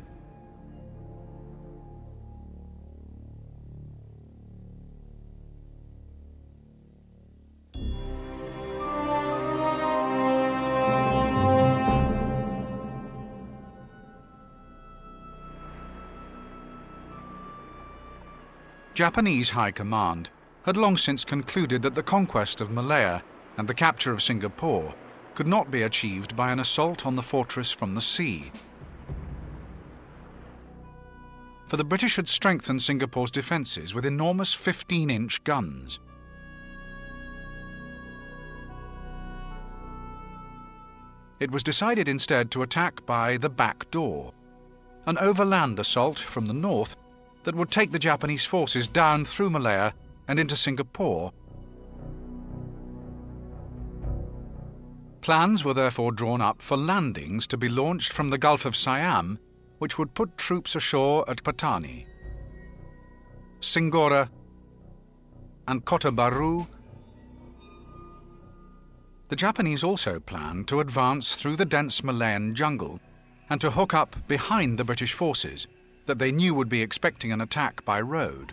Japanese High Command had long since concluded that the conquest of Malaya and the capture of Singapore could not be achieved by an assault on the fortress from the sea. For the British had strengthened Singapore's defences with enormous 15-inch guns. It was decided instead to attack by the back door, an overland assault from the north that would take the Japanese forces down through Malaya and into Singapore. Plans were therefore drawn up for landings to be launched from the Gulf of Siam, which would put troops ashore at Patani, Singora, and Kota Baru. The Japanese also planned to advance through the dense Malayan jungle and to hook up behind the British forces that they knew would be expecting an attack by road.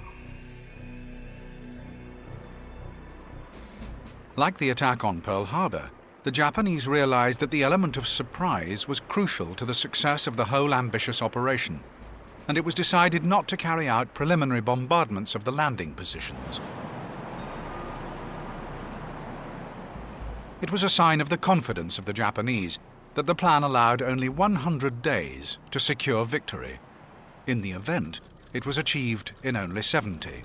Like the attack on Pearl Harbor, the Japanese realized that the element of surprise was crucial to the success of the whole ambitious operation, and it was decided not to carry out preliminary bombardments of the landing positions. It was a sign of the confidence of the Japanese that the plan allowed only 100 days to secure victory. In the event, it was achieved in only 70.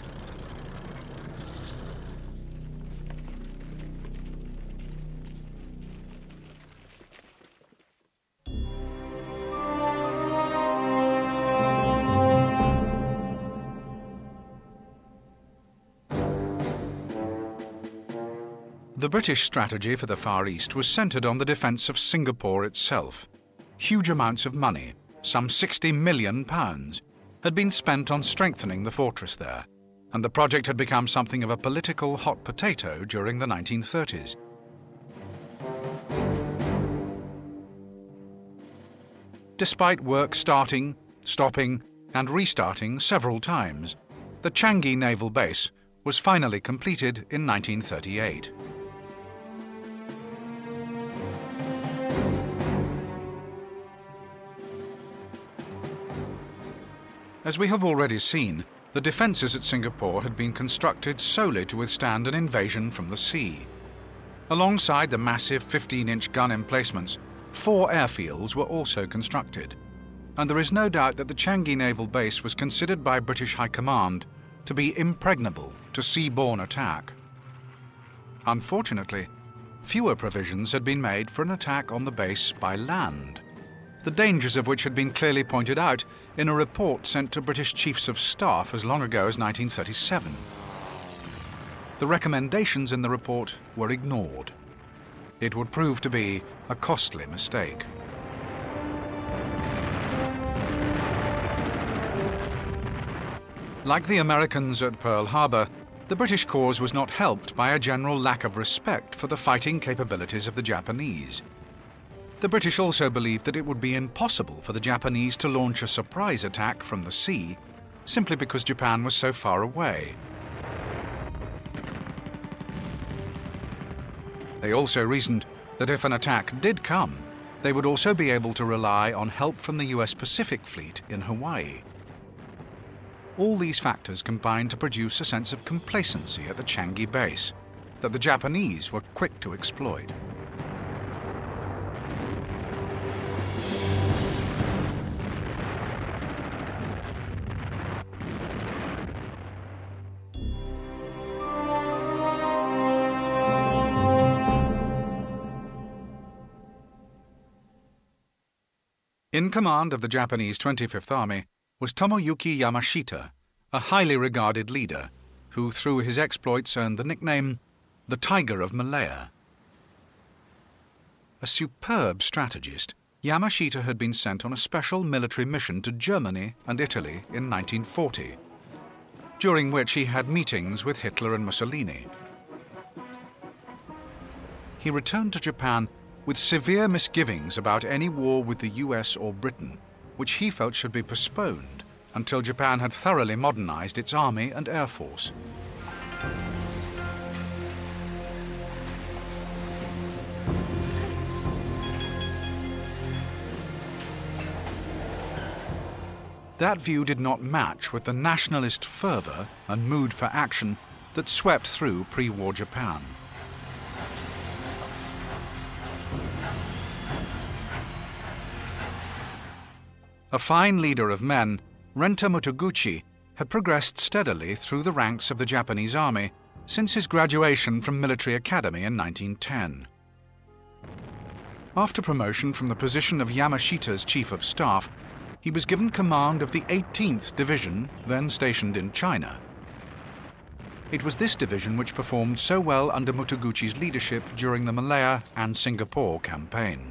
The British strategy for the Far East was centred on the defence of Singapore itself. Huge amounts of money, some £60 million, had been spent on strengthening the fortress there, and the project had become something of a political hot potato during the 1930s. Despite work starting, stopping, and restarting several times, the Changi Naval Base was finally completed in 1938. As we have already seen, the defences at Singapore had been constructed solely to withstand an invasion from the sea. Alongside the massive 15-inch gun emplacements, 4 airfields were also constructed, and there is no doubt that the Changi Naval Base was considered by British High Command to be impregnable to seaborne attack. Unfortunately, fewer provisions had been made for an attack on the base by land, the dangers of which had been clearly pointed out in a report sent to British Chiefs of Staff as long ago as 1937. The recommendations in the report were ignored. It would prove to be a costly mistake. Like the Americans at Pearl Harbor, the British cause was not helped by a general lack of respect for the fighting capabilities of the Japanese. The British also believed that it would be impossible for the Japanese to launch a surprise attack from the sea simply because Japan was so far away. They also reasoned that if an attack did come, they would also be able to rely on help from the US Pacific Fleet in Hawaii. All these factors combined to produce a sense of complacency at the Changi base that the Japanese were quick to exploit. In command of the Japanese 25th Army was Tomoyuki Yamashita, a highly regarded leader who, through his exploits, earned the nickname the Tiger of Malaya. A superb strategist, Yamashita had been sent on a special military mission to Germany and Italy in 1940, during which he had meetings with Hitler and Mussolini. He returned to Japan with severe misgivings about any war with the US or Britain, which he felt should be postponed until Japan had thoroughly modernized its army and air force. That view did not match with the nationalist fervour and mood for action that swept through pre-war Japan. A fine leader of men, Renta Motoguchi had progressed steadily through the ranks of the Japanese army since his graduation from military academy in 1910. After promotion from the position of Yamashita's chief of staff, he was given command of the 18th Division, then stationed in China. It was this division which performed so well under Motoguchi's leadership during the Malaya and Singapore campaign.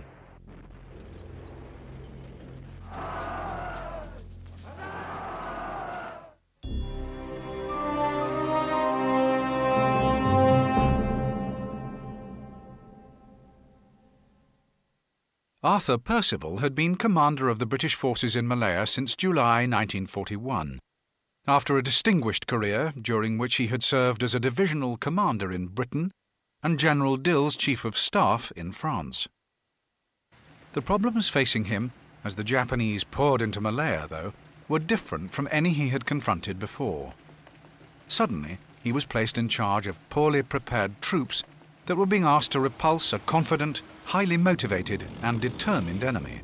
Arthur Percival had been commander of the British forces in Malaya since July 1941, after a distinguished career during which he had served as a divisional commander in Britain and General Dill's chief of staff in France. The problems facing him, as the Japanese poured into Malaya, though, were different from any he had confronted before. Suddenly, he was placed in charge of poorly prepared troops that were being asked to repulse a confident, highly motivated and determined enemy.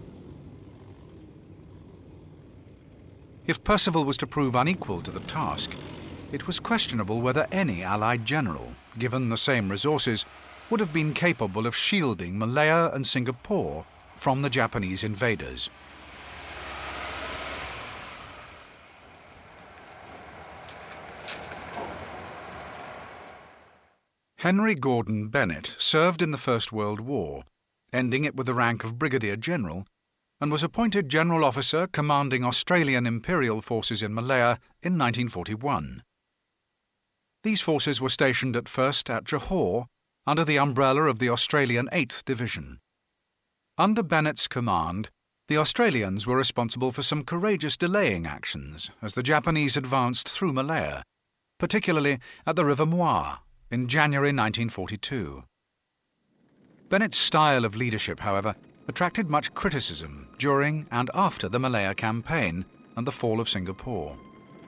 If Percival was to prove unequal to the task, it was questionable whether any Allied general, given the same resources, would have been capable of shielding Malaya and Singapore from the Japanese invaders. Henry Gordon Bennett served in the First World War, ending it with the rank of Brigadier General, and was appointed General Officer commanding Australian Imperial Forces in Malaya in 1941. These forces were stationed at first at Johore under the umbrella of the Australian 8th Division. Under Bennett's command, the Australians were responsible for some courageous delaying actions as the Japanese advanced through Malaya, particularly at the River Muar, in January 1942. Bennett's style of leadership, however, attracted much criticism during and after the Malaya campaign and the fall of Singapore.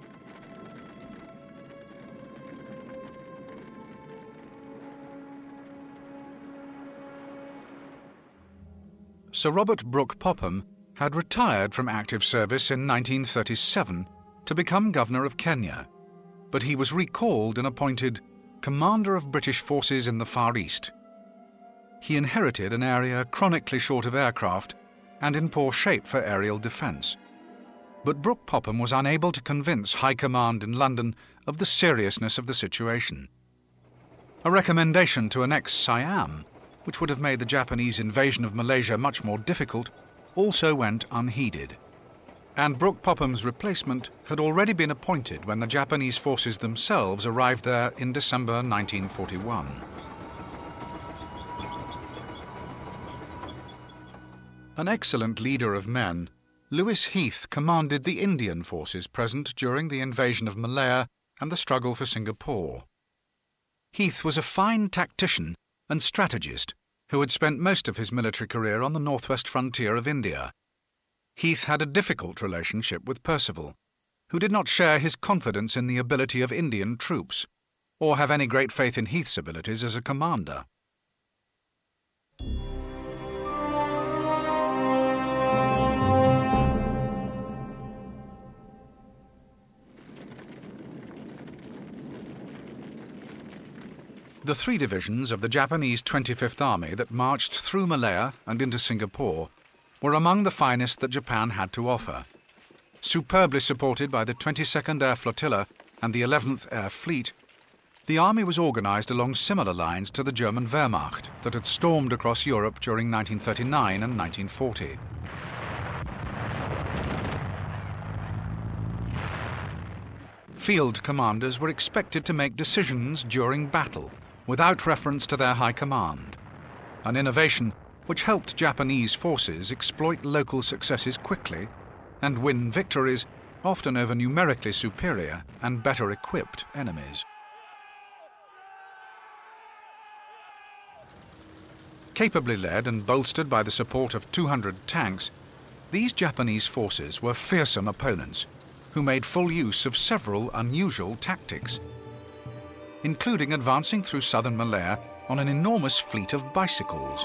Sir Robert Brooke Popham had retired from active service in 1937 to become Governor of Kenya, but he was recalled and appointed Commander of British Forces in the Far East. He inherited an area chronically short of aircraft and in poor shape for aerial defence. But Brooke Popham was unable to convince High Command in London of the seriousness of the situation. A recommendation to annex Siam, which would have made the Japanese invasion of Malaysia much more difficult, also went unheeded. And Brooke Popham's replacement had already been appointed when the Japanese forces themselves arrived there in December 1941. An excellent leader of men, Lewis Heath commanded the Indian forces present during the invasion of Malaya and the struggle for Singapore. Heath was a fine tactician and strategist who had spent most of his military career on the northwest frontier of India. Heath had a difficult relationship with Percival, who did not share his confidence in the ability of Indian troops, or have any great faith in Heath's abilities as a commander. The three divisions of the Japanese 25th Army that marched through Malaya and into Singapore were among the finest that Japan had to offer. Superbly supported by the 22nd Air Flotilla and the 11th Air Fleet, the army was organised along similar lines to the German Wehrmacht that had stormed across Europe during 1939 and 1940. Field commanders were expected to make decisions during battle without reference to their high command, an innovation which helped Japanese forces exploit local successes quickly and win victories often over numerically superior and better equipped enemies. Capably led and bolstered by the support of 200 tanks, these Japanese forces were fearsome opponents who made full use of several unusual tactics, including advancing through southern Malaya on an enormous fleet of bicycles.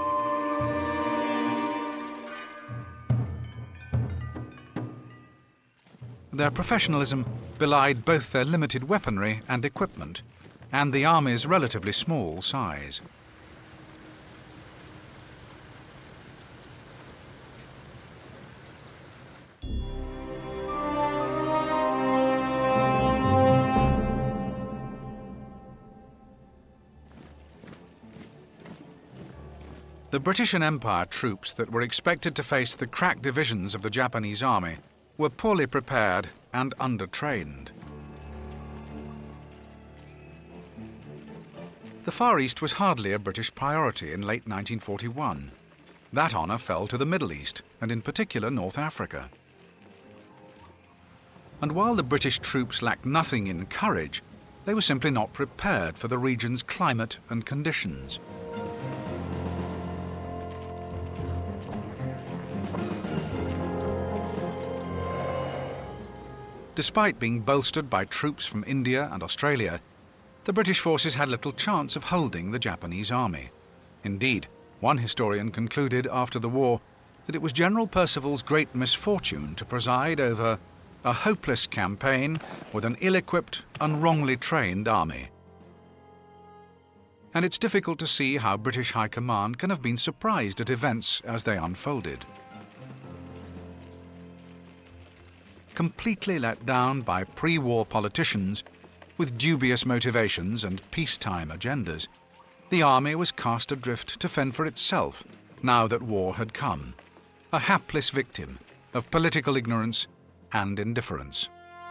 Their professionalism belied both their limited weaponry and equipment, and the army's relatively small size. The British and Empire troops that were expected to face the crack divisions of the Japanese army were poorly prepared and undertrained. The Far East was hardly a British priority in late 1941. That honour fell to the Middle East, and in particular North Africa. And while the British troops lacked nothing in courage, they were simply not prepared for the region's climate and conditions. Despite being bolstered by troops from India and Australia, the British forces had little chance of holding the Japanese army. Indeed, one historian concluded after the war that it was General Percival's great misfortune to preside over a hopeless campaign with an ill-equipped and wrongly trained army. And it's difficult to see how British High Command can have been surprised at events as they unfolded. Completely let down by pre-war politicians with dubious motivations and peacetime agendas, the army was cast adrift to fend for itself now that war had come, a hapless victim of political ignorance and indifference.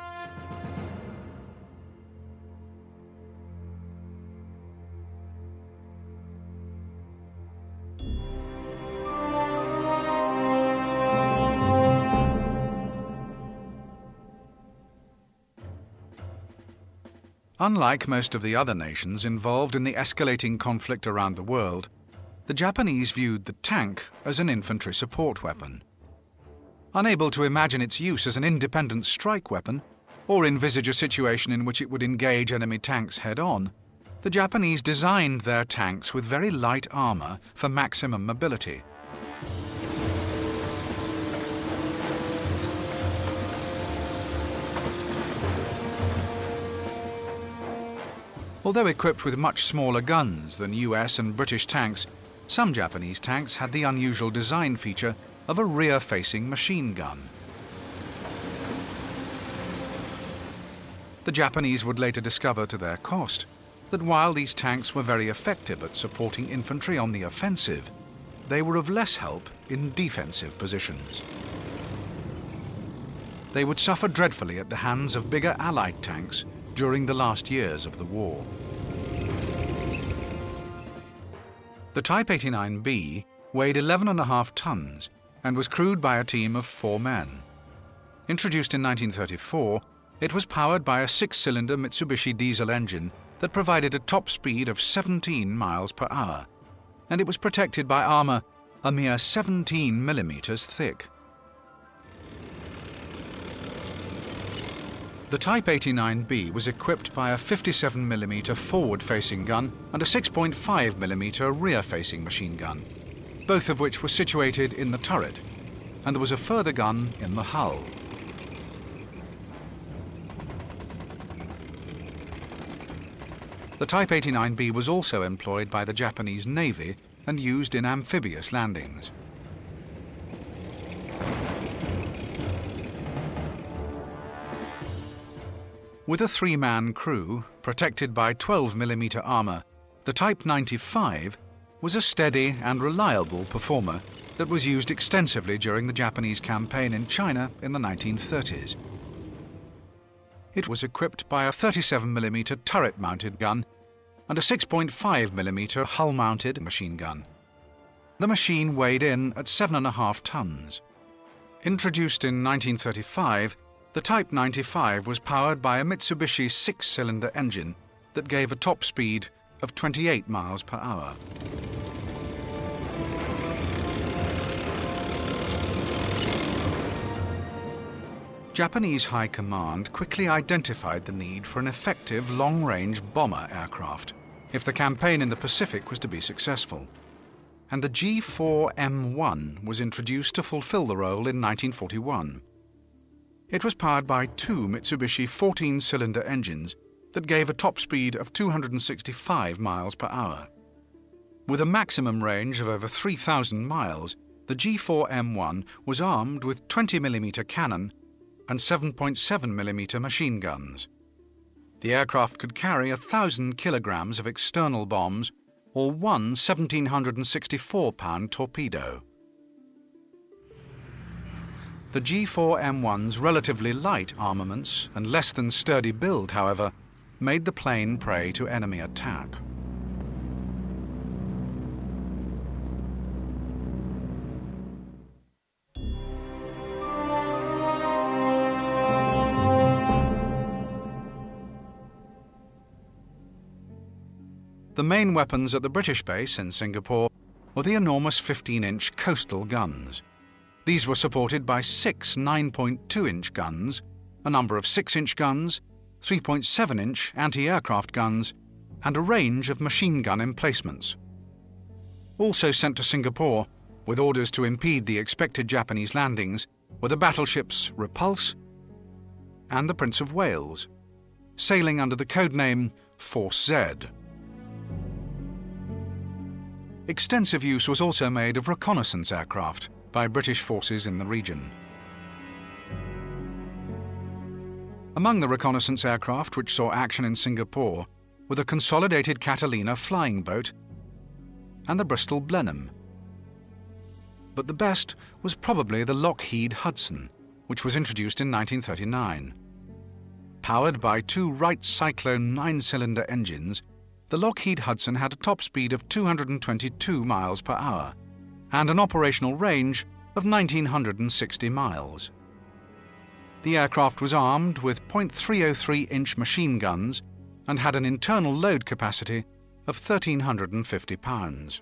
Unlike most of the other nations involved in the escalating conflict around the world, the Japanese viewed the tank as an infantry support weapon. Unable to imagine its use as an independent strike weapon, or envisage a situation in which it would engage enemy tanks head-on, the Japanese designed their tanks with very light armour for maximum mobility. Although equipped with much smaller guns than US and British tanks, some Japanese tanks had the unusual design feature of a rear-facing machine gun. The Japanese would later discover to their cost that while these tanks were very effective at supporting infantry on the offensive, they were of less help in defensive positions. They would suffer dreadfully at the hands of bigger Allied tanks during the last years of the war. The Type 89B weighed 11.5 tons and was crewed by a team of 4 men. Introduced in 1934, it was powered by a 6-cylinder Mitsubishi diesel engine that provided a top speed of 17 miles per hour, and it was protected by armour a mere 17 millimeters thick. The Type 89B was equipped by a 57mm forward-facing gun and a 6.5mm rear-facing machine gun, both of which were situated in the turret, and there was a further gun in the hull. The Type 89B was also employed by the Japanese Navy and used in amphibious landings. With a 3-man crew, protected by 12mm armour, the Type 95 was a steady and reliable performer that was used extensively during the Japanese campaign in China in the 1930s. It was equipped by a 37mm turret-mounted gun and a 6.5mm hull-mounted machine gun. The machine weighed in at 7.5 tons. Introduced in 1935, the Type 95 was powered by a Mitsubishi 6-cylinder engine that gave a top speed of 28 miles per hour. Japanese High Command quickly identified the need for an effective long-range bomber aircraft if the campaign in the Pacific was to be successful. And the G4M1 was introduced to fulfill the role in 1941. It was powered by 2 Mitsubishi 14-cylinder engines that gave a top speed of 265 miles per hour. With a maximum range of over 3,000 miles, the G4M1 was armed with 20mm cannon and 7.7mm machine guns. The aircraft could carry 1,000 kilograms of external bombs or one 1,764-pound torpedo. The G4M1's relatively light armaments and less than sturdy build, however, made the plane prey to enemy attack. The main weapons at the British base in Singapore were the enormous 15-inch coastal guns. These were supported by 6 9.2-inch guns, a number of 6-inch guns, 3.7-inch anti-aircraft guns, and a range of machine gun emplacements. Also sent to Singapore, with orders to impede the expected Japanese landings, were the battleships Repulse and the Prince of Wales, sailing under the codename Force Z. Extensive use was also made of reconnaissance aircraft by British forces in the region. Among the reconnaissance aircraft which saw action in Singapore were the Consolidated Catalina flying boat and the Bristol Blenheim. But the best was probably the Lockheed Hudson, which was introduced in 1939. Powered by 2 Wright Cyclone 9-cylinder engines, the Lockheed Hudson had a top speed of 222 miles per hour and an operational range of 1,960 miles. The aircraft was armed with .303-inch machine guns and had an internal load capacity of 1,350 pounds.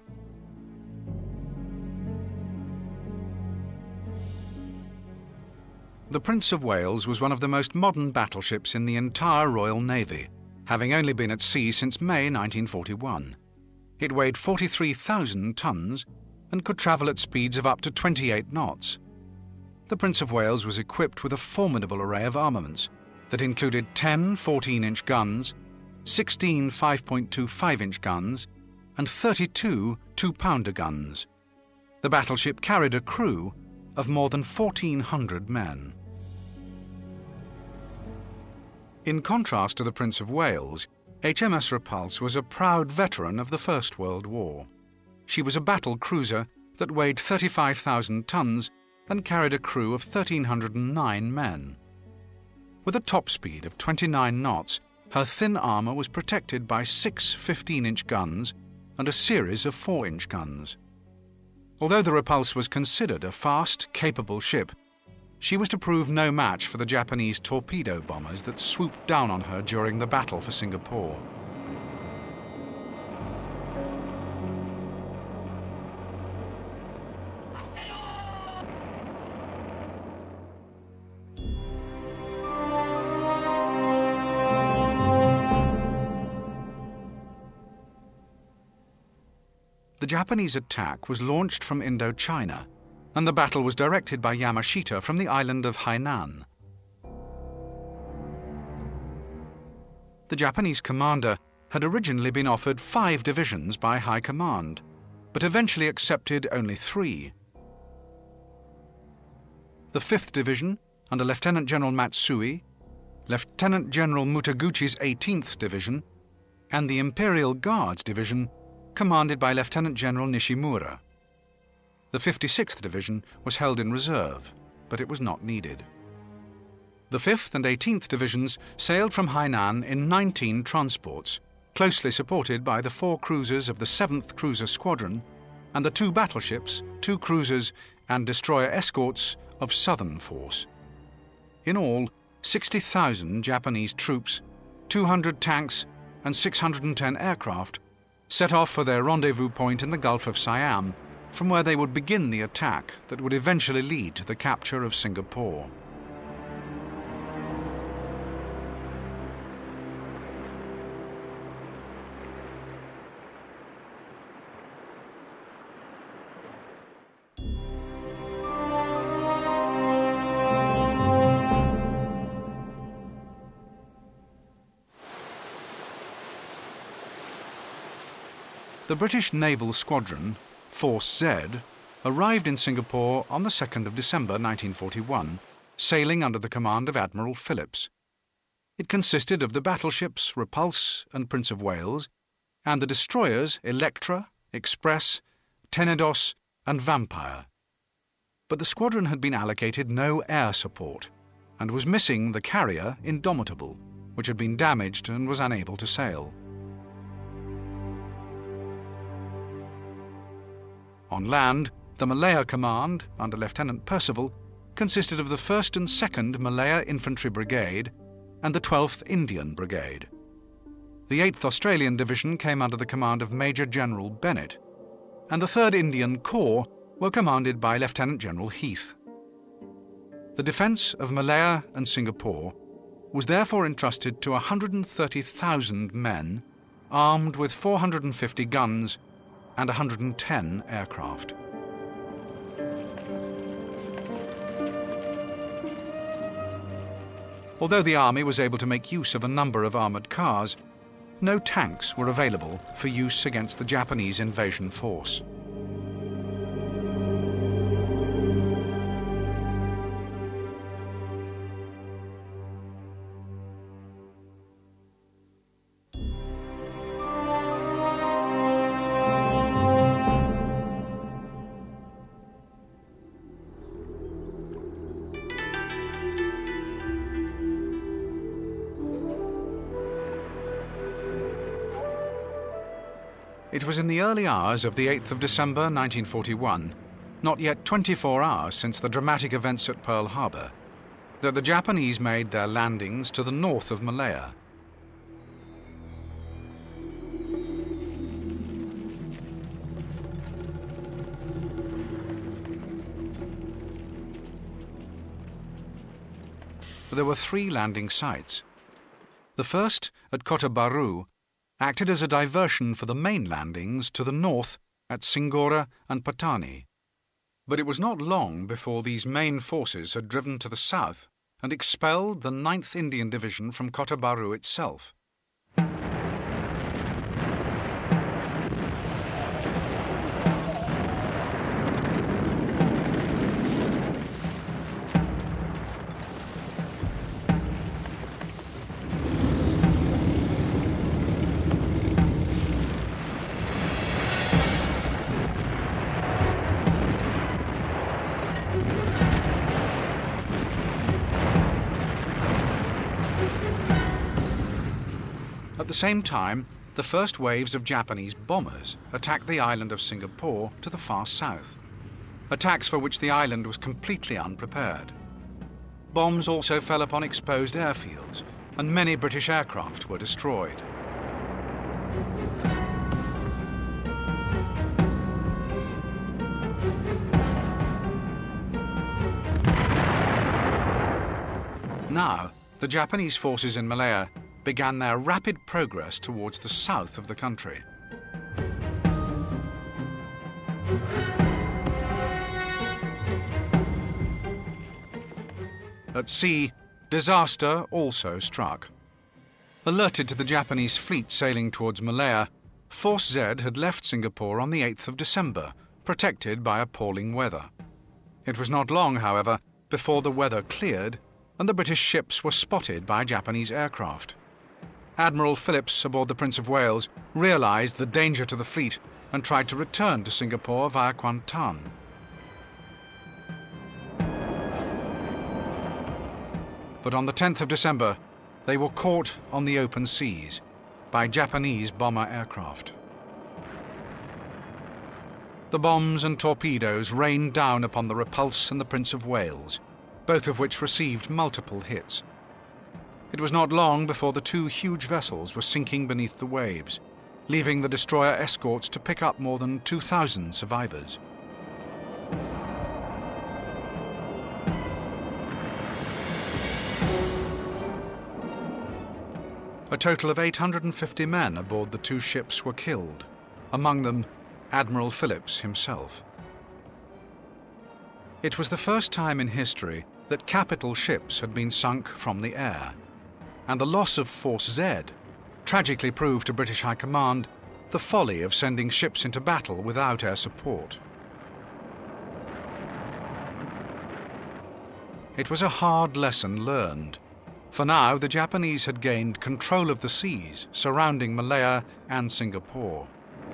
The Prince of Wales was one of the most modern battleships in the entire Royal Navy, having only been at sea since May 1941. It weighed 43,000 tons and could travel at speeds of up to 28 knots. The Prince of Wales was equipped with a formidable array of armaments that included 10 14-inch guns, 16 5.25-inch guns, and 32 2-pounder guns. The battleship carried a crew of more than 1,400 men. In contrast to the Prince of Wales, HMS Repulse was a proud veteran of the First World War. She was a battle cruiser that weighed 35,000 tons and carried a crew of 1,309 men. With a top speed of 29 knots, her thin armour was protected by 6 15-inch guns and a series of 4-inch guns. Although the Repulse was considered a fast, capable ship, she was to prove no match for the Japanese torpedo bombers that swooped down on her during the battle for Singapore. The Japanese attack was launched from Indochina, and the battle was directed by Yamashita from the island of Hainan. The Japanese commander had originally been offered 5 divisions by High Command, but eventually accepted only 3. The 5th Division, under Lieutenant General Matsui, Lieutenant General Mutaguchi's 18th Division, and the Imperial Guards Division, commanded by Lieutenant General Nishimura. The 56th Division was held in reserve, but it was not needed. The 5th and 18th Divisions sailed from Hainan in 19 transports, closely supported by the 4 cruisers of the 7th Cruiser Squadron and the 2 battleships, 2 cruisers and destroyer escorts of Southern Force. In all, 60,000 Japanese troops, 200 tanks and 610 aircraft set off for their rendezvous point in the Gulf of Siam, from where they would begin the attack that would eventually lead to the capture of Singapore. The British Naval Squadron, Force Z, arrived in Singapore on the 2nd of December 1941, sailing under the command of Admiral Phillips. It consisted of the battleships Repulse and Prince of Wales, and the destroyers Electra, Express, Tenedos and Vampire. But the squadron had been allocated no air support, and was missing the carrier Indomitable, which had been damaged and was unable to sail. On land, the Malaya Command, under Lieutenant Percival, consisted of the 1st and 2nd Malaya Infantry Brigade and the 12th Indian Brigade. The 8th Australian Division came under the command of Major General Bennett, and the 3rd Indian Corps were commanded by Lieutenant General Heath. The defence of Malaya and Singapore was therefore entrusted to 130,000 men, armed with 450 guns and 110 aircraft. Although the army was able to make use of a number of armoured cars, no tanks were available for use against the Japanese invasion force. It was in the early hours of the 8th of December 1941, not yet 24 hours since the dramatic events at Pearl Harbor, that the Japanese made their landings to the north of Malaya. There were 3 landing sites. The first, at Kota Baru, acted as a diversion for the main landings to the north at Singora and Patani. But it was not long before these main forces had driven to the south and expelled the 9th Indian Division from Kota Baru itself. At the same time, the first waves of Japanese bombers attacked the island of Singapore to the far south, attacks for which the island was completely unprepared. Bombs also fell upon exposed airfields, and many British aircraft were destroyed. Now, the Japanese forces in Malaya began their rapid progress towards the south of the country. At sea, disaster also struck. Alerted to the Japanese fleet sailing towards Malaya, Force Z had left Singapore on the 8th of December, protected by appalling weather. It was not long, however, before the weather cleared and the British ships were spotted by Japanese aircraft. Admiral Phillips aboard the Prince of Wales realised the danger to the fleet and tried to return to Singapore via Kuantan. But on the 10th of December, they were caught on the open seas by Japanese bomber aircraft. The bombs and torpedoes rained down upon the Repulse and the Prince of Wales, both of which received multiple hits. It was not long before the two huge vessels were sinking beneath the waves, leaving the destroyer escorts to pick up more than 2,000 survivors. A total of 850 men aboard the two ships were killed, among them Admiral Phillips himself. It was the first time in history that capital ships had been sunk from the air, and the loss of Force Z tragically proved to British High Command the folly of sending ships into battle without air support. It was a hard lesson learned, for now the Japanese had gained control of the seas surrounding Malaya and Singapore.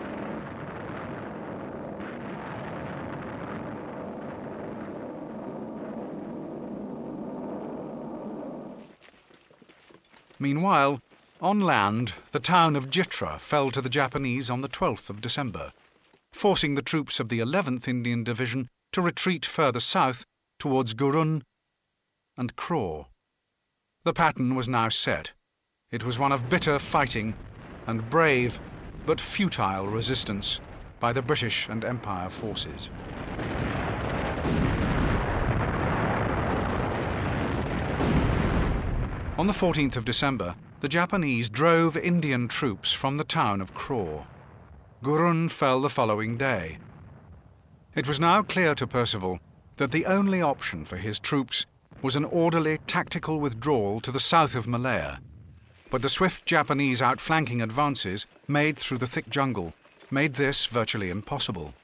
Meanwhile, on land, the town of Jitra fell to the Japanese on the 12th of December, forcing the troops of the 11th Indian Division to retreat further south towards Gurun and Kraw. The pattern was now set. It was one of bitter fighting and brave but futile resistance by the British and Empire forces. On the 14th of December, the Japanese drove Indian troops from the town of Kraw. Gurun fell the following day. It was now clear to Percival that the only option for his troops was an orderly tactical withdrawal to the south of Malaya, but the swift Japanese outflanking advances made through the thick jungle made this virtually impossible.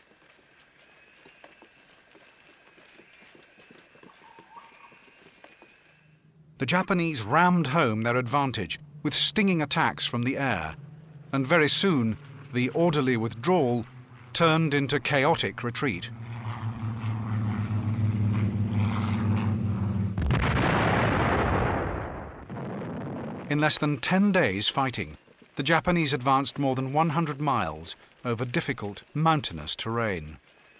The Japanese rammed home their advantage with stinging attacks from the air, and very soon the orderly withdrawal turned into chaotic retreat. In less than 10 days fighting, the Japanese advanced more than 100 miles over difficult mountainous terrain.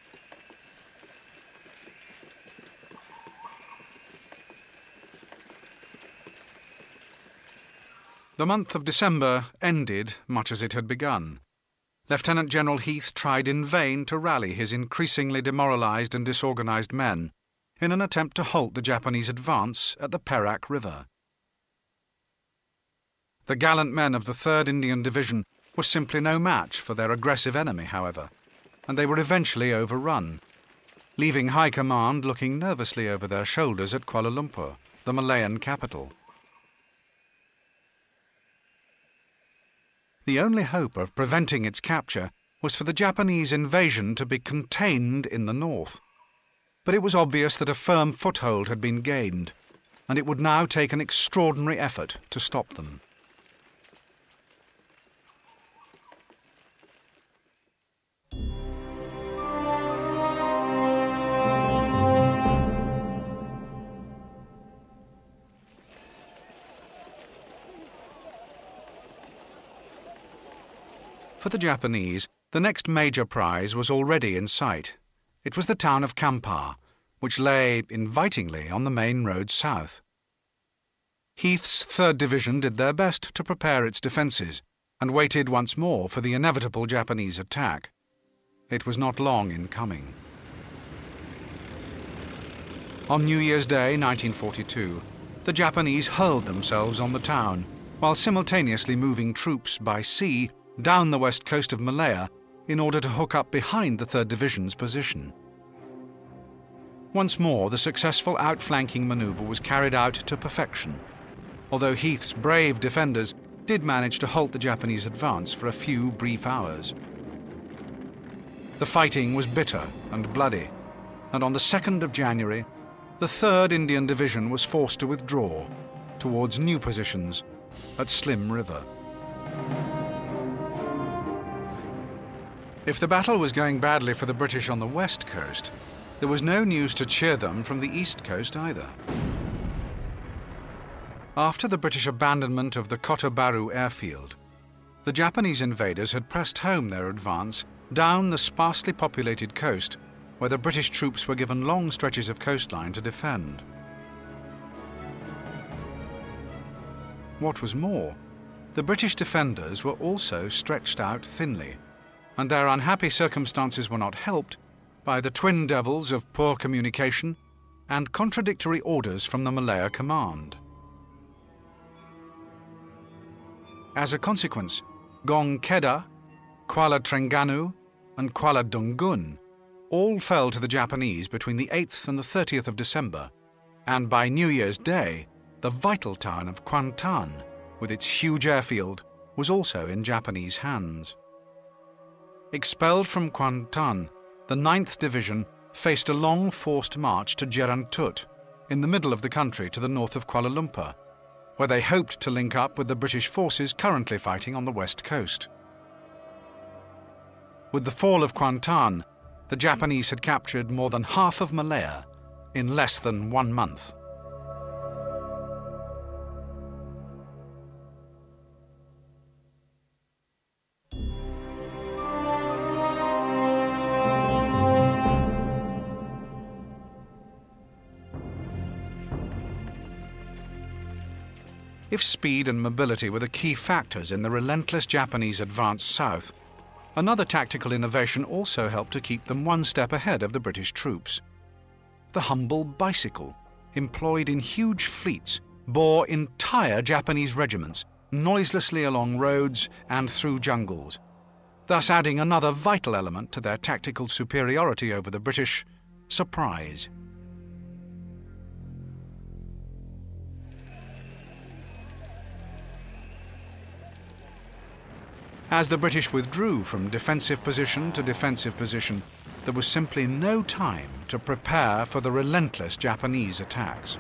The month of December ended much as it had begun. Lieutenant General Heath tried in vain to rally his increasingly demoralised and disorganised men in an attempt to halt the Japanese advance at the Perak River. The gallant men of the 3rd Indian Division were simply no match for their aggressive enemy, however, and they were eventually overrun, leaving High Command looking nervously over their shoulders at Kuala Lumpur, the Malayan capital. The only hope of preventing its capture was for the Japanese invasion to be contained in the north. But it was obvious that a firm foothold had been gained, and it would now take an extraordinary effort to stop them. For the Japanese, the next major prize was already in sight. It was the town of Kampar, which lay invitingly on the main road south. Heath's 3rd Division did their best to prepare its defences and waited once more for the inevitable Japanese attack. It was not long in coming. On New Year's Day, 1942, the Japanese hurled themselves on the town, while simultaneously moving troops by sea down the west coast of Malaya in order to hook up behind the 3rd Division's position. Once more, the successful outflanking manoeuvre was carried out to perfection, although Heath's brave defenders did manage to halt the Japanese advance for a few brief hours. The fighting was bitter and bloody, and on the 2nd of January, the 3rd Indian Division was forced to withdraw towards new positions at Slim River. If the battle was going badly for the British on the west coast, there was no news to cheer them from the east coast either. After the British abandonment of the Kotobaru airfield, the Japanese invaders had pressed home their advance down the sparsely populated coast, where the British troops were given long stretches of coastline to defend. What was more, the British defenders were also stretched out thinly, and their unhappy circumstances were not helped by the twin devils of poor communication and contradictory orders from the Malaya command. As a consequence, Gong Kedah, Kuala Trengganu, and Kuala Dungun all fell to the Japanese between the 8th and the 30th of December, and by New Year's Day, the vital town of Kuantan, with its huge airfield, was also in Japanese hands. Expelled from Kuantan, the 9th Division faced a long forced march to Jerantut, in the middle of the country to the north of Kuala Lumpur, where they hoped to link up with the British forces currently fighting on the west coast. With the fall of Kuantan, the Japanese had captured more than half of Malaya in less than 1 month. If speed and mobility were the key factors in the relentless Japanese advance south, another tactical innovation also helped to keep them one step ahead of the British troops. The humble bicycle, employed in huge fleets, bore entire Japanese regiments noiselessly along roads and through jungles, thus adding another vital element to their tactical superiority over the British: surprise. As the British withdrew from defensive position to defensive position, there was simply no time to prepare for the relentless Japanese attacks.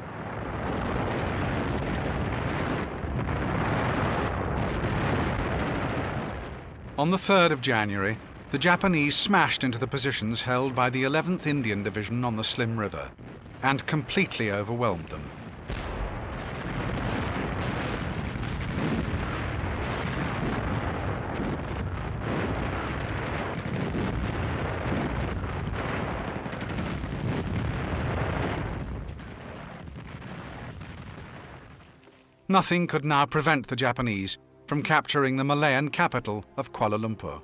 On the 3rd of January, the Japanese smashed into the positions held by the 11th Indian Division on the Slim River and completely overwhelmed them. Nothing could now prevent the Japanese from capturing the Malayan capital of Kuala Lumpur.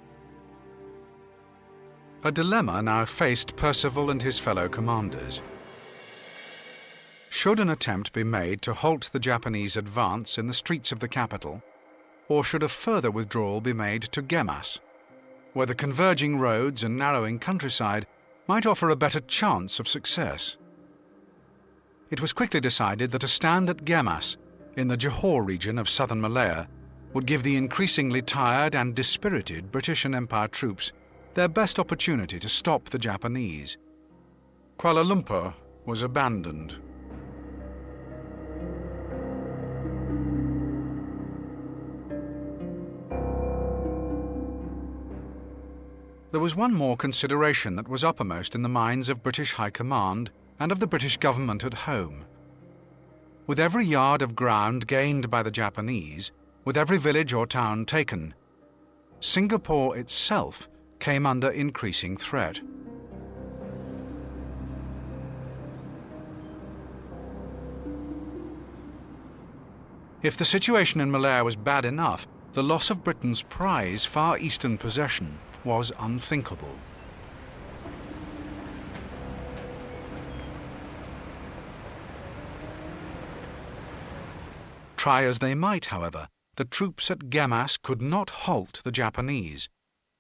A dilemma now faced Percival and his fellow commanders. Should an attempt be made to halt the Japanese advance in the streets of the capital, or should a further withdrawal be made to Gemas, where the converging roads and narrowing countryside might offer a better chance of success? It was quickly decided that a stand at Gemas, in the Johor region of southern Malaya, would give the increasingly tired and dispirited British and Empire troops their best opportunity to stop the Japanese. Kuala Lumpur was abandoned. There was one more consideration that was uppermost in the minds of British High Command and of the British government at home. With every yard of ground gained by the Japanese, with every village or town taken, Singapore itself came under increasing threat. If the situation in Malaya was bad enough, the loss of Britain's prize Far Eastern possession was unthinkable. Try as they might, however, the troops at Gemas could not halt the Japanese.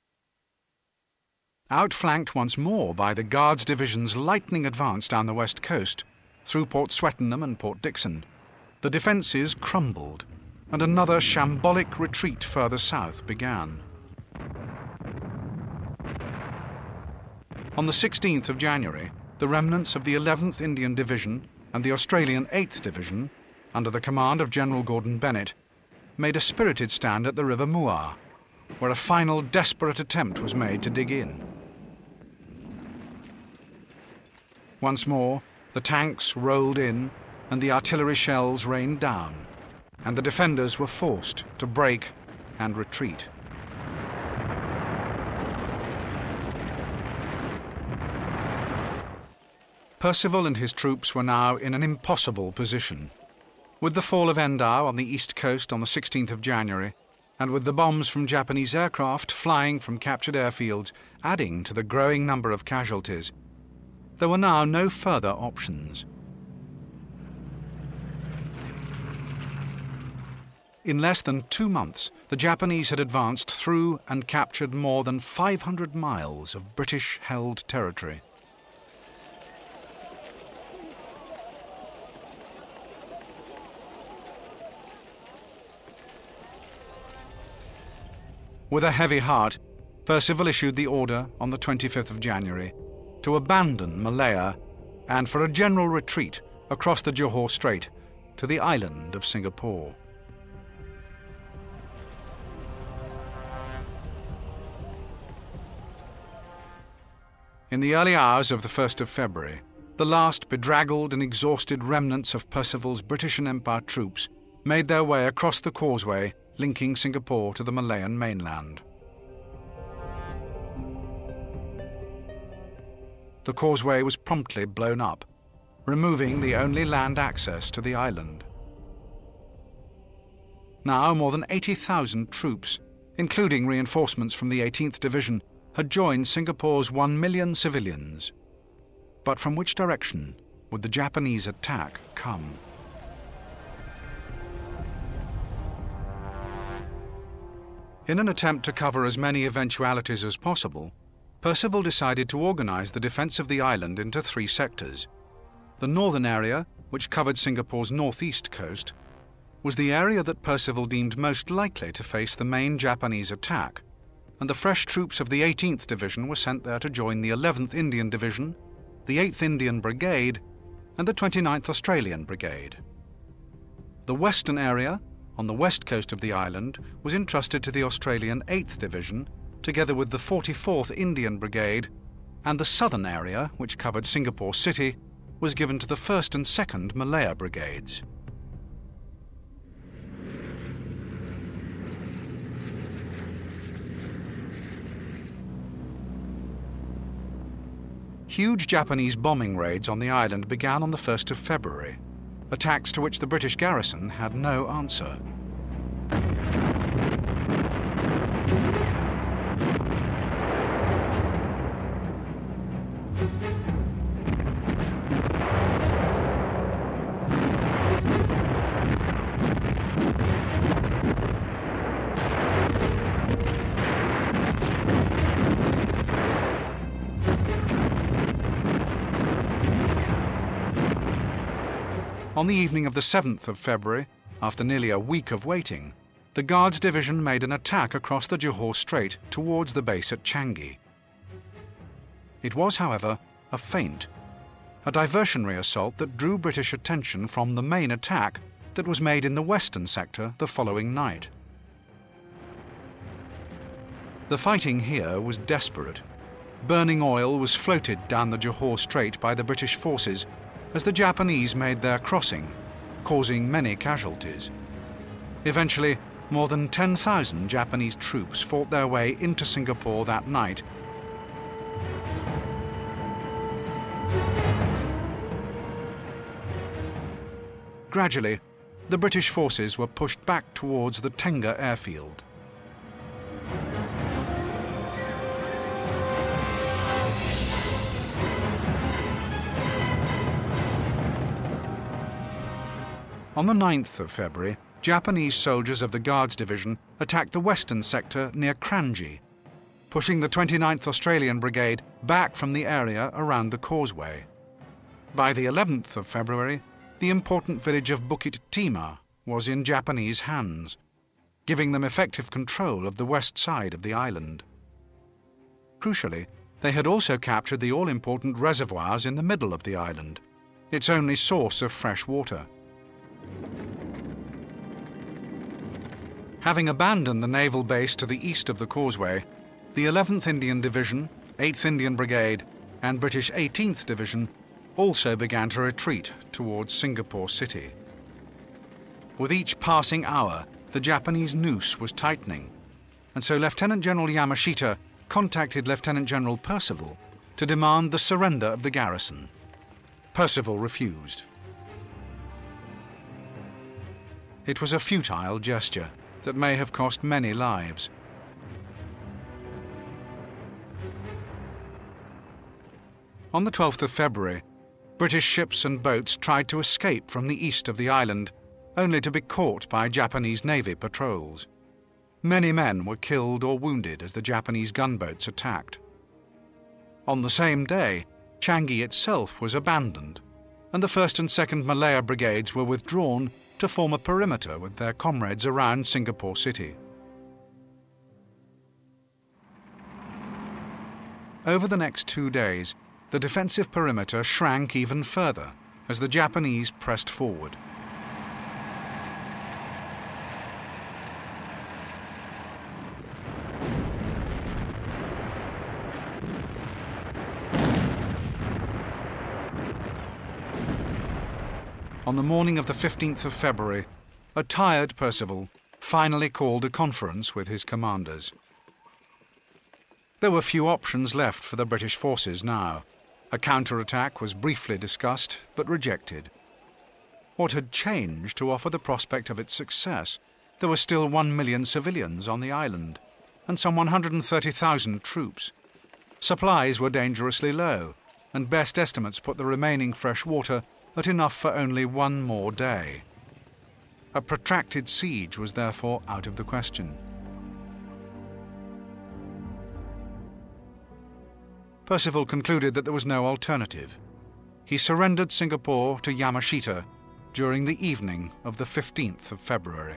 Outflanked once more by the Guards Division's lightning advance down the west coast, through Port Swettenham and Port Dickson, the defences crumbled, and another shambolic retreat further south began. On the 16th of January, the remnants of the 11th Indian Division and the Australian 8th Division, under the command of General Gordon Bennett, made a spirited stand at the River Muar, where a final desperate attempt was made to dig in. Once more, the tanks rolled in and the artillery shells rained down, and the defenders were forced to break and retreat. Percival and his troops were now in an impossible position. With the fall of Endau on the east coast on the 16th of January, and with the bombs from Japanese aircraft flying from captured airfields adding to the growing number of casualties, there were now no further options. In less than 2 months, the Japanese had advanced through and captured more than 500 miles of British-held territory. With a heavy heart, Percival issued the order on the 25th of January to abandon Malaya and for a general retreat across the Johor Strait to the island of Singapore. In the early hours of the 1st of February, the last bedraggled and exhausted remnants of Percival's British and Empire troops made their way across the causeway linking Singapore to the Malayan mainland. The causeway was promptly blown up, removing the only land access to the island. Now more than 80,000 troops, including reinforcements from the 18th Division, had joined Singapore's 1 million civilians. But from which direction would the Japanese attack come? In an attempt to cover as many eventualities as possible, Percival decided to organize the defense of the island into 3 sectors. The northern area, which covered Singapore's northeast coast, was the area that Percival deemed most likely to face the main Japanese attack, and the fresh troops of the 18th Division were sent there to join the 11th Indian Division, the 8th Indian Brigade, and the 29th Australian Brigade. The western area, on the west coast of the island, was entrusted to the Australian 8th Division, together with the 44th Indian Brigade, and the southern area, which covered Singapore City, was given to the 1st and 2nd Malaya Brigades. Huge Japanese bombing raids on the island began on the 1st of February, attacks to which the British garrison had no answer. On the evening of the 7th of February, after nearly a week of waiting, the Guards Division made an attack across the Johor Strait towards the base at Changi. It was, however, a feint, a diversionary assault that drew British attention from the main attack that was made in the western sector the following night. The fighting here was desperate. Burning oil was floated down the Johor Strait by the British forces as the Japanese made their crossing, causing many casualties. Eventually, more than 10,000 Japanese troops fought their way into Singapore that night. Gradually, the British forces were pushed back towards the Tengah airfield. On the 9th of February, Japanese soldiers of the Guards Division attacked the western sector near Kranji, pushing the 29th Australian Brigade back from the area around the causeway. By the 11th of February, the important village of Bukit Timah was in Japanese hands, giving them effective control of the west side of the island. Crucially, They had also captured the all-important reservoirs in the middle of the island, its only source of fresh water. Having abandoned the naval base to the east of the causeway, the 11th Indian Division, 8th Indian Brigade, and British 18th Division also began to retreat towards Singapore City. With each passing hour, the Japanese noose was tightening, and so Lieutenant General Yamashita contacted Lieutenant General Percival to demand the surrender of the garrison. Percival refused. It was a futile gesture that may have cost many lives. On the 12th of February, British ships and boats tried to escape from the east of the island, only to be caught by Japanese Navy patrols. Many men were killed or wounded as the Japanese gunboats attacked. On the same day, Changi itself was abandoned, and the 1st and 2nd Malaya Brigades were withdrawn to form a perimeter with their comrades around Singapore City. Over the next 2 days, the defensive perimeter shrank even further as the Japanese pressed forward. On the morning of the 15th of February, a tired Percival finally called a conference with his commanders. There were few options left for the British forces now. A counterattack was briefly discussed, but rejected. What had changed to offer the prospect of its success? There were still 1 million civilians on the island, and some 130,000 troops. Supplies were dangerously low, and best estimates put the remaining fresh water at enough for only 1 more day. A protracted siege was therefore out of the question. Percival concluded that there was no alternative. He surrendered Singapore to Yamashita during the evening of the 15th of February.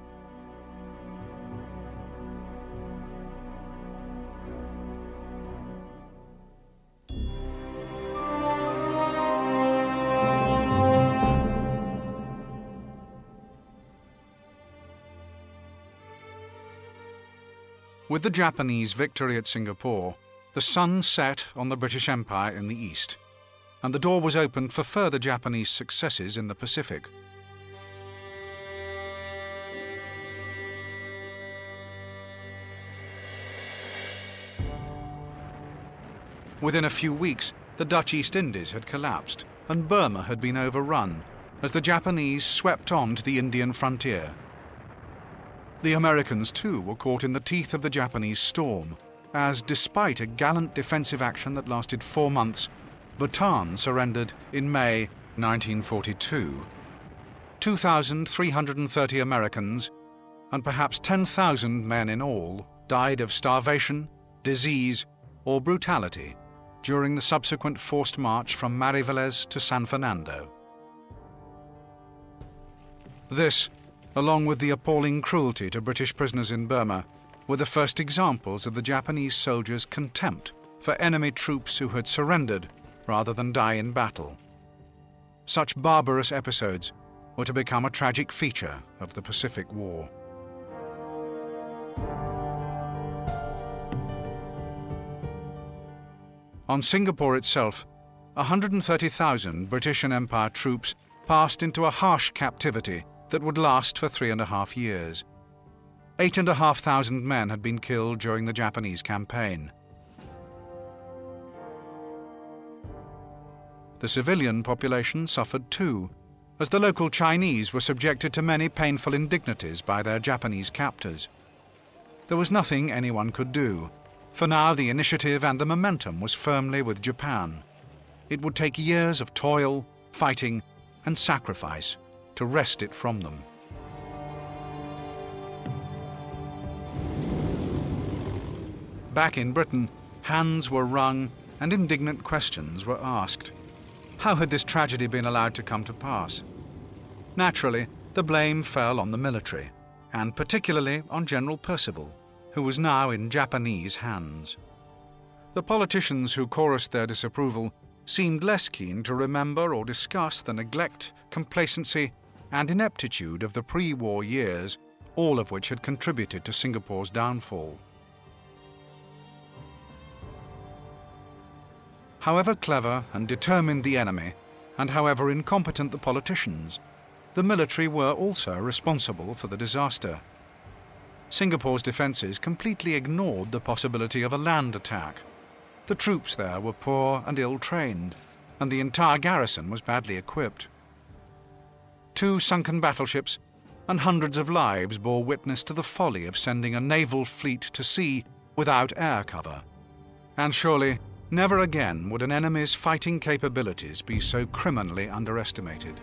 With the Japanese victory at Singapore, the sun set on the British Empire in the east, and the door was opened for further Japanese successes in the Pacific. Within a few weeks, the Dutch East Indies had collapsed, and Burma had been overrun, as the Japanese swept on to the Indian frontier. The Americans, too, were caught in the teeth of the Japanese storm, as, despite a gallant defensive action that lasted 4 months, Bataan surrendered in May 1942. 2,330 Americans, and perhaps 10,000 men in all, died of starvation, disease, or brutality during the subsequent forced march from Mariveles to San Fernando. This, along with the appalling cruelty to British prisoners in Burma, were the first examples of the Japanese soldiers' contempt for enemy troops who had surrendered rather than die in battle. Such barbarous episodes were to become a tragic feature of the Pacific War. On Singapore itself, 130,000 British and Empire troops passed into a harsh captivity that would last for 3.5 years. 8,500 men had been killed during the Japanese campaign. The civilian population suffered too, as the local Chinese were subjected to many painful indignities by their Japanese captors. There was nothing anyone could do, for now the initiative and the momentum was firmly with Japan. It would take years of toil, fighting, and sacrifice to wrest it from them. Back in Britain, hands were wrung and indignant questions were asked. How had this tragedy been allowed to come to pass? Naturally, the blame fell on the military, and particularly on General Percival, who was now in Japanese hands. The politicians who chorused their disapproval seemed less keen to remember or discuss the neglect, complacency, and ineptitude of the pre-war years, all of which had contributed to Singapore's downfall. However clever and determined the enemy, and however incompetent the politicians, the military were also responsible for the disaster. Singapore's defences completely ignored the possibility of a land attack. The troops there were poor and ill-trained, and the entire garrison was badly equipped. 2 sunken battleships and hundreds of lives bore witness to the folly of sending a naval fleet to sea without air cover. And surely, never again would an enemy's fighting capabilities be so criminally underestimated.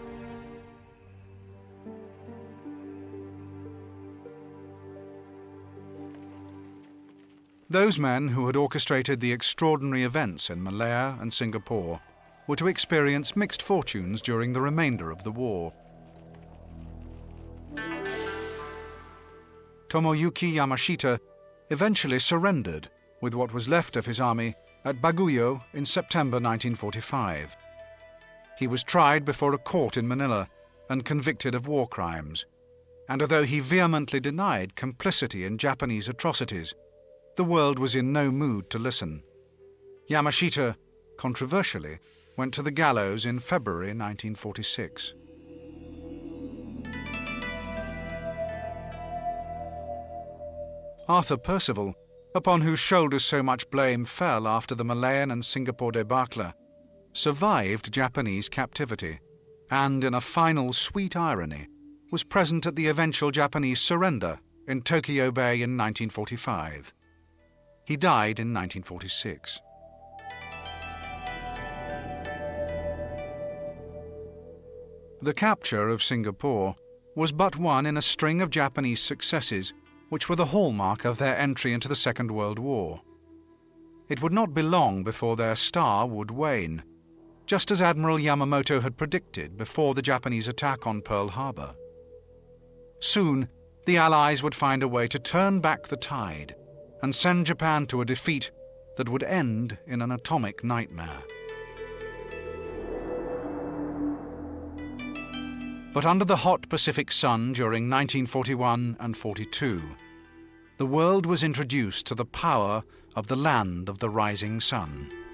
Those men who had orchestrated the extraordinary events in Malaya and Singapore were to experience mixed fortunes during the remainder of the war. Tomoyuki Yamashita eventually surrendered with what was left of his army at Baguio in September 1945. He was tried before a court in Manila and convicted of war crimes, and although he vehemently denied complicity in Japanese atrocities, the world was in no mood to listen. Yamashita, controversially, went to the gallows in February 1946. Arthur Percival, upon whose shoulders so much blame fell after the Malayan and Singapore debacle, survived Japanese captivity, and in a final sweet irony, was present at the eventual Japanese surrender in Tokyo Bay in 1945. He died in 1946. The capture of Singapore was but one in a string of Japanese successes which were the hallmark of their entry into the Second World War. It would not be long before their star would wane, just as Admiral Yamamoto had predicted before the Japanese attack on Pearl Harbor. Soon, the Allies would find a way to turn back the tide and send Japan to a defeat that would end in an atomic nightmare. But under the hot Pacific sun during 1941 and 42, the world was introduced to the power of the land of the rising sun.